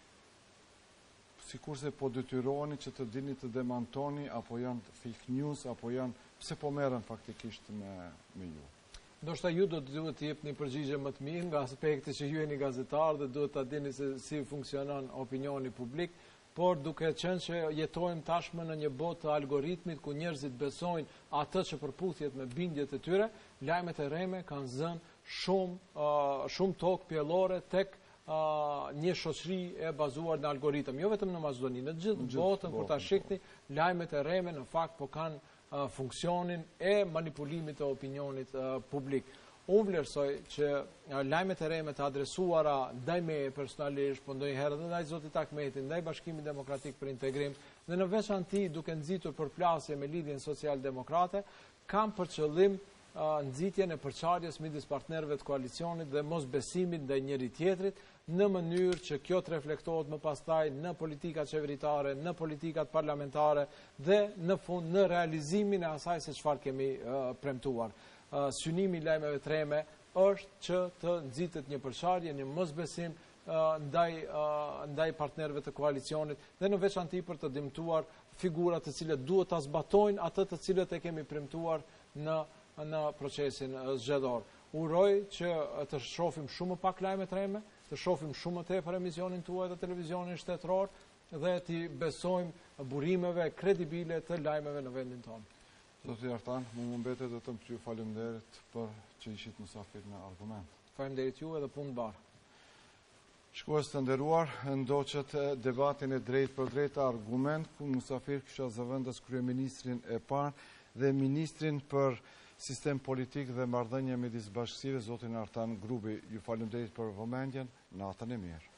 Sikurse po detyroheni që të dini të demantoni, apo janë fake news, apo janë, pse po merren faktikisht me, me ju? Ndoshta ju do të duhet të jepni përgjigje më të mirë nga aspekti që ju jeni gazetar dhe duhet ta dini se si funksionon opinioni publik, por duke qenë që jetojmë tashmë në një botë të algoritmit ku njerëzit besojnë atë që përputhet me bindjet e tyre, lajmet e rreme kanë zënë shumë, uh, shumë tokë pjellore tek uh, një shoqëri e bazuar në algoritëm, jo vetëm në Maqedoni, në gjithë botën, kur ta shikni, lajmet e rreme në fakt po kanë uh, funksionin e manipulimit të opinionit uh, publik. Unë vlerësoj që uh, lajmet e rreme të adresuara ndaj meje personalisht, po ndonjëherë edhe ndaj Zotit Ahmetit, ndaj Bashkimit Demokratik për Integrim, dhe në veçanti duke nxitur përplasje me lidhjen social-demokrate, kam për qëllim uh, nxitjen e përçarjes midis partnerëve të koalicionit dhe mosbesimit ndaj njëri tjetrit, në mënyrë që kjo të reflektohet më pastaj në politikat qeveritare, në politikat parlamentare dhe në fund në realizimin e asaj se çfarë kemi uh, premtuar. Uh, synimi i lajmeve të rreme është që të nxitet një përçarje, një mosbesim uh, ndaj uh, ndaj partnerëve të koalicionit dhe në veçanti për të dëmtuar figurat të cilët duhet ta zbatojnë atë të cilët e kemi premtuar në në procesin zgjedhor. Uroj që të shohim shumë pak lajme të rreme, të shohim shumë më tepër emisionin tuaj të televizionit shtetëror dhe të besojmë burimeve kredibile të lajmeve në vendin tonë. Zoti Artan, më më mbetet dhe të më që ju faleminderit për që ishit mysafir në argument. Faleminderit ju edhe punë barë. Shkues të nderuar, ndoqët debatin e drejt për drejt argument, ku mysafir kisha zëvendës kryeministrin e parë dhe ministrin për sistem politik dhe marrëdhënie midis bashkësive, zotin Artan Grubi. Ju faleminderit për vëmendjen, natën e mirë.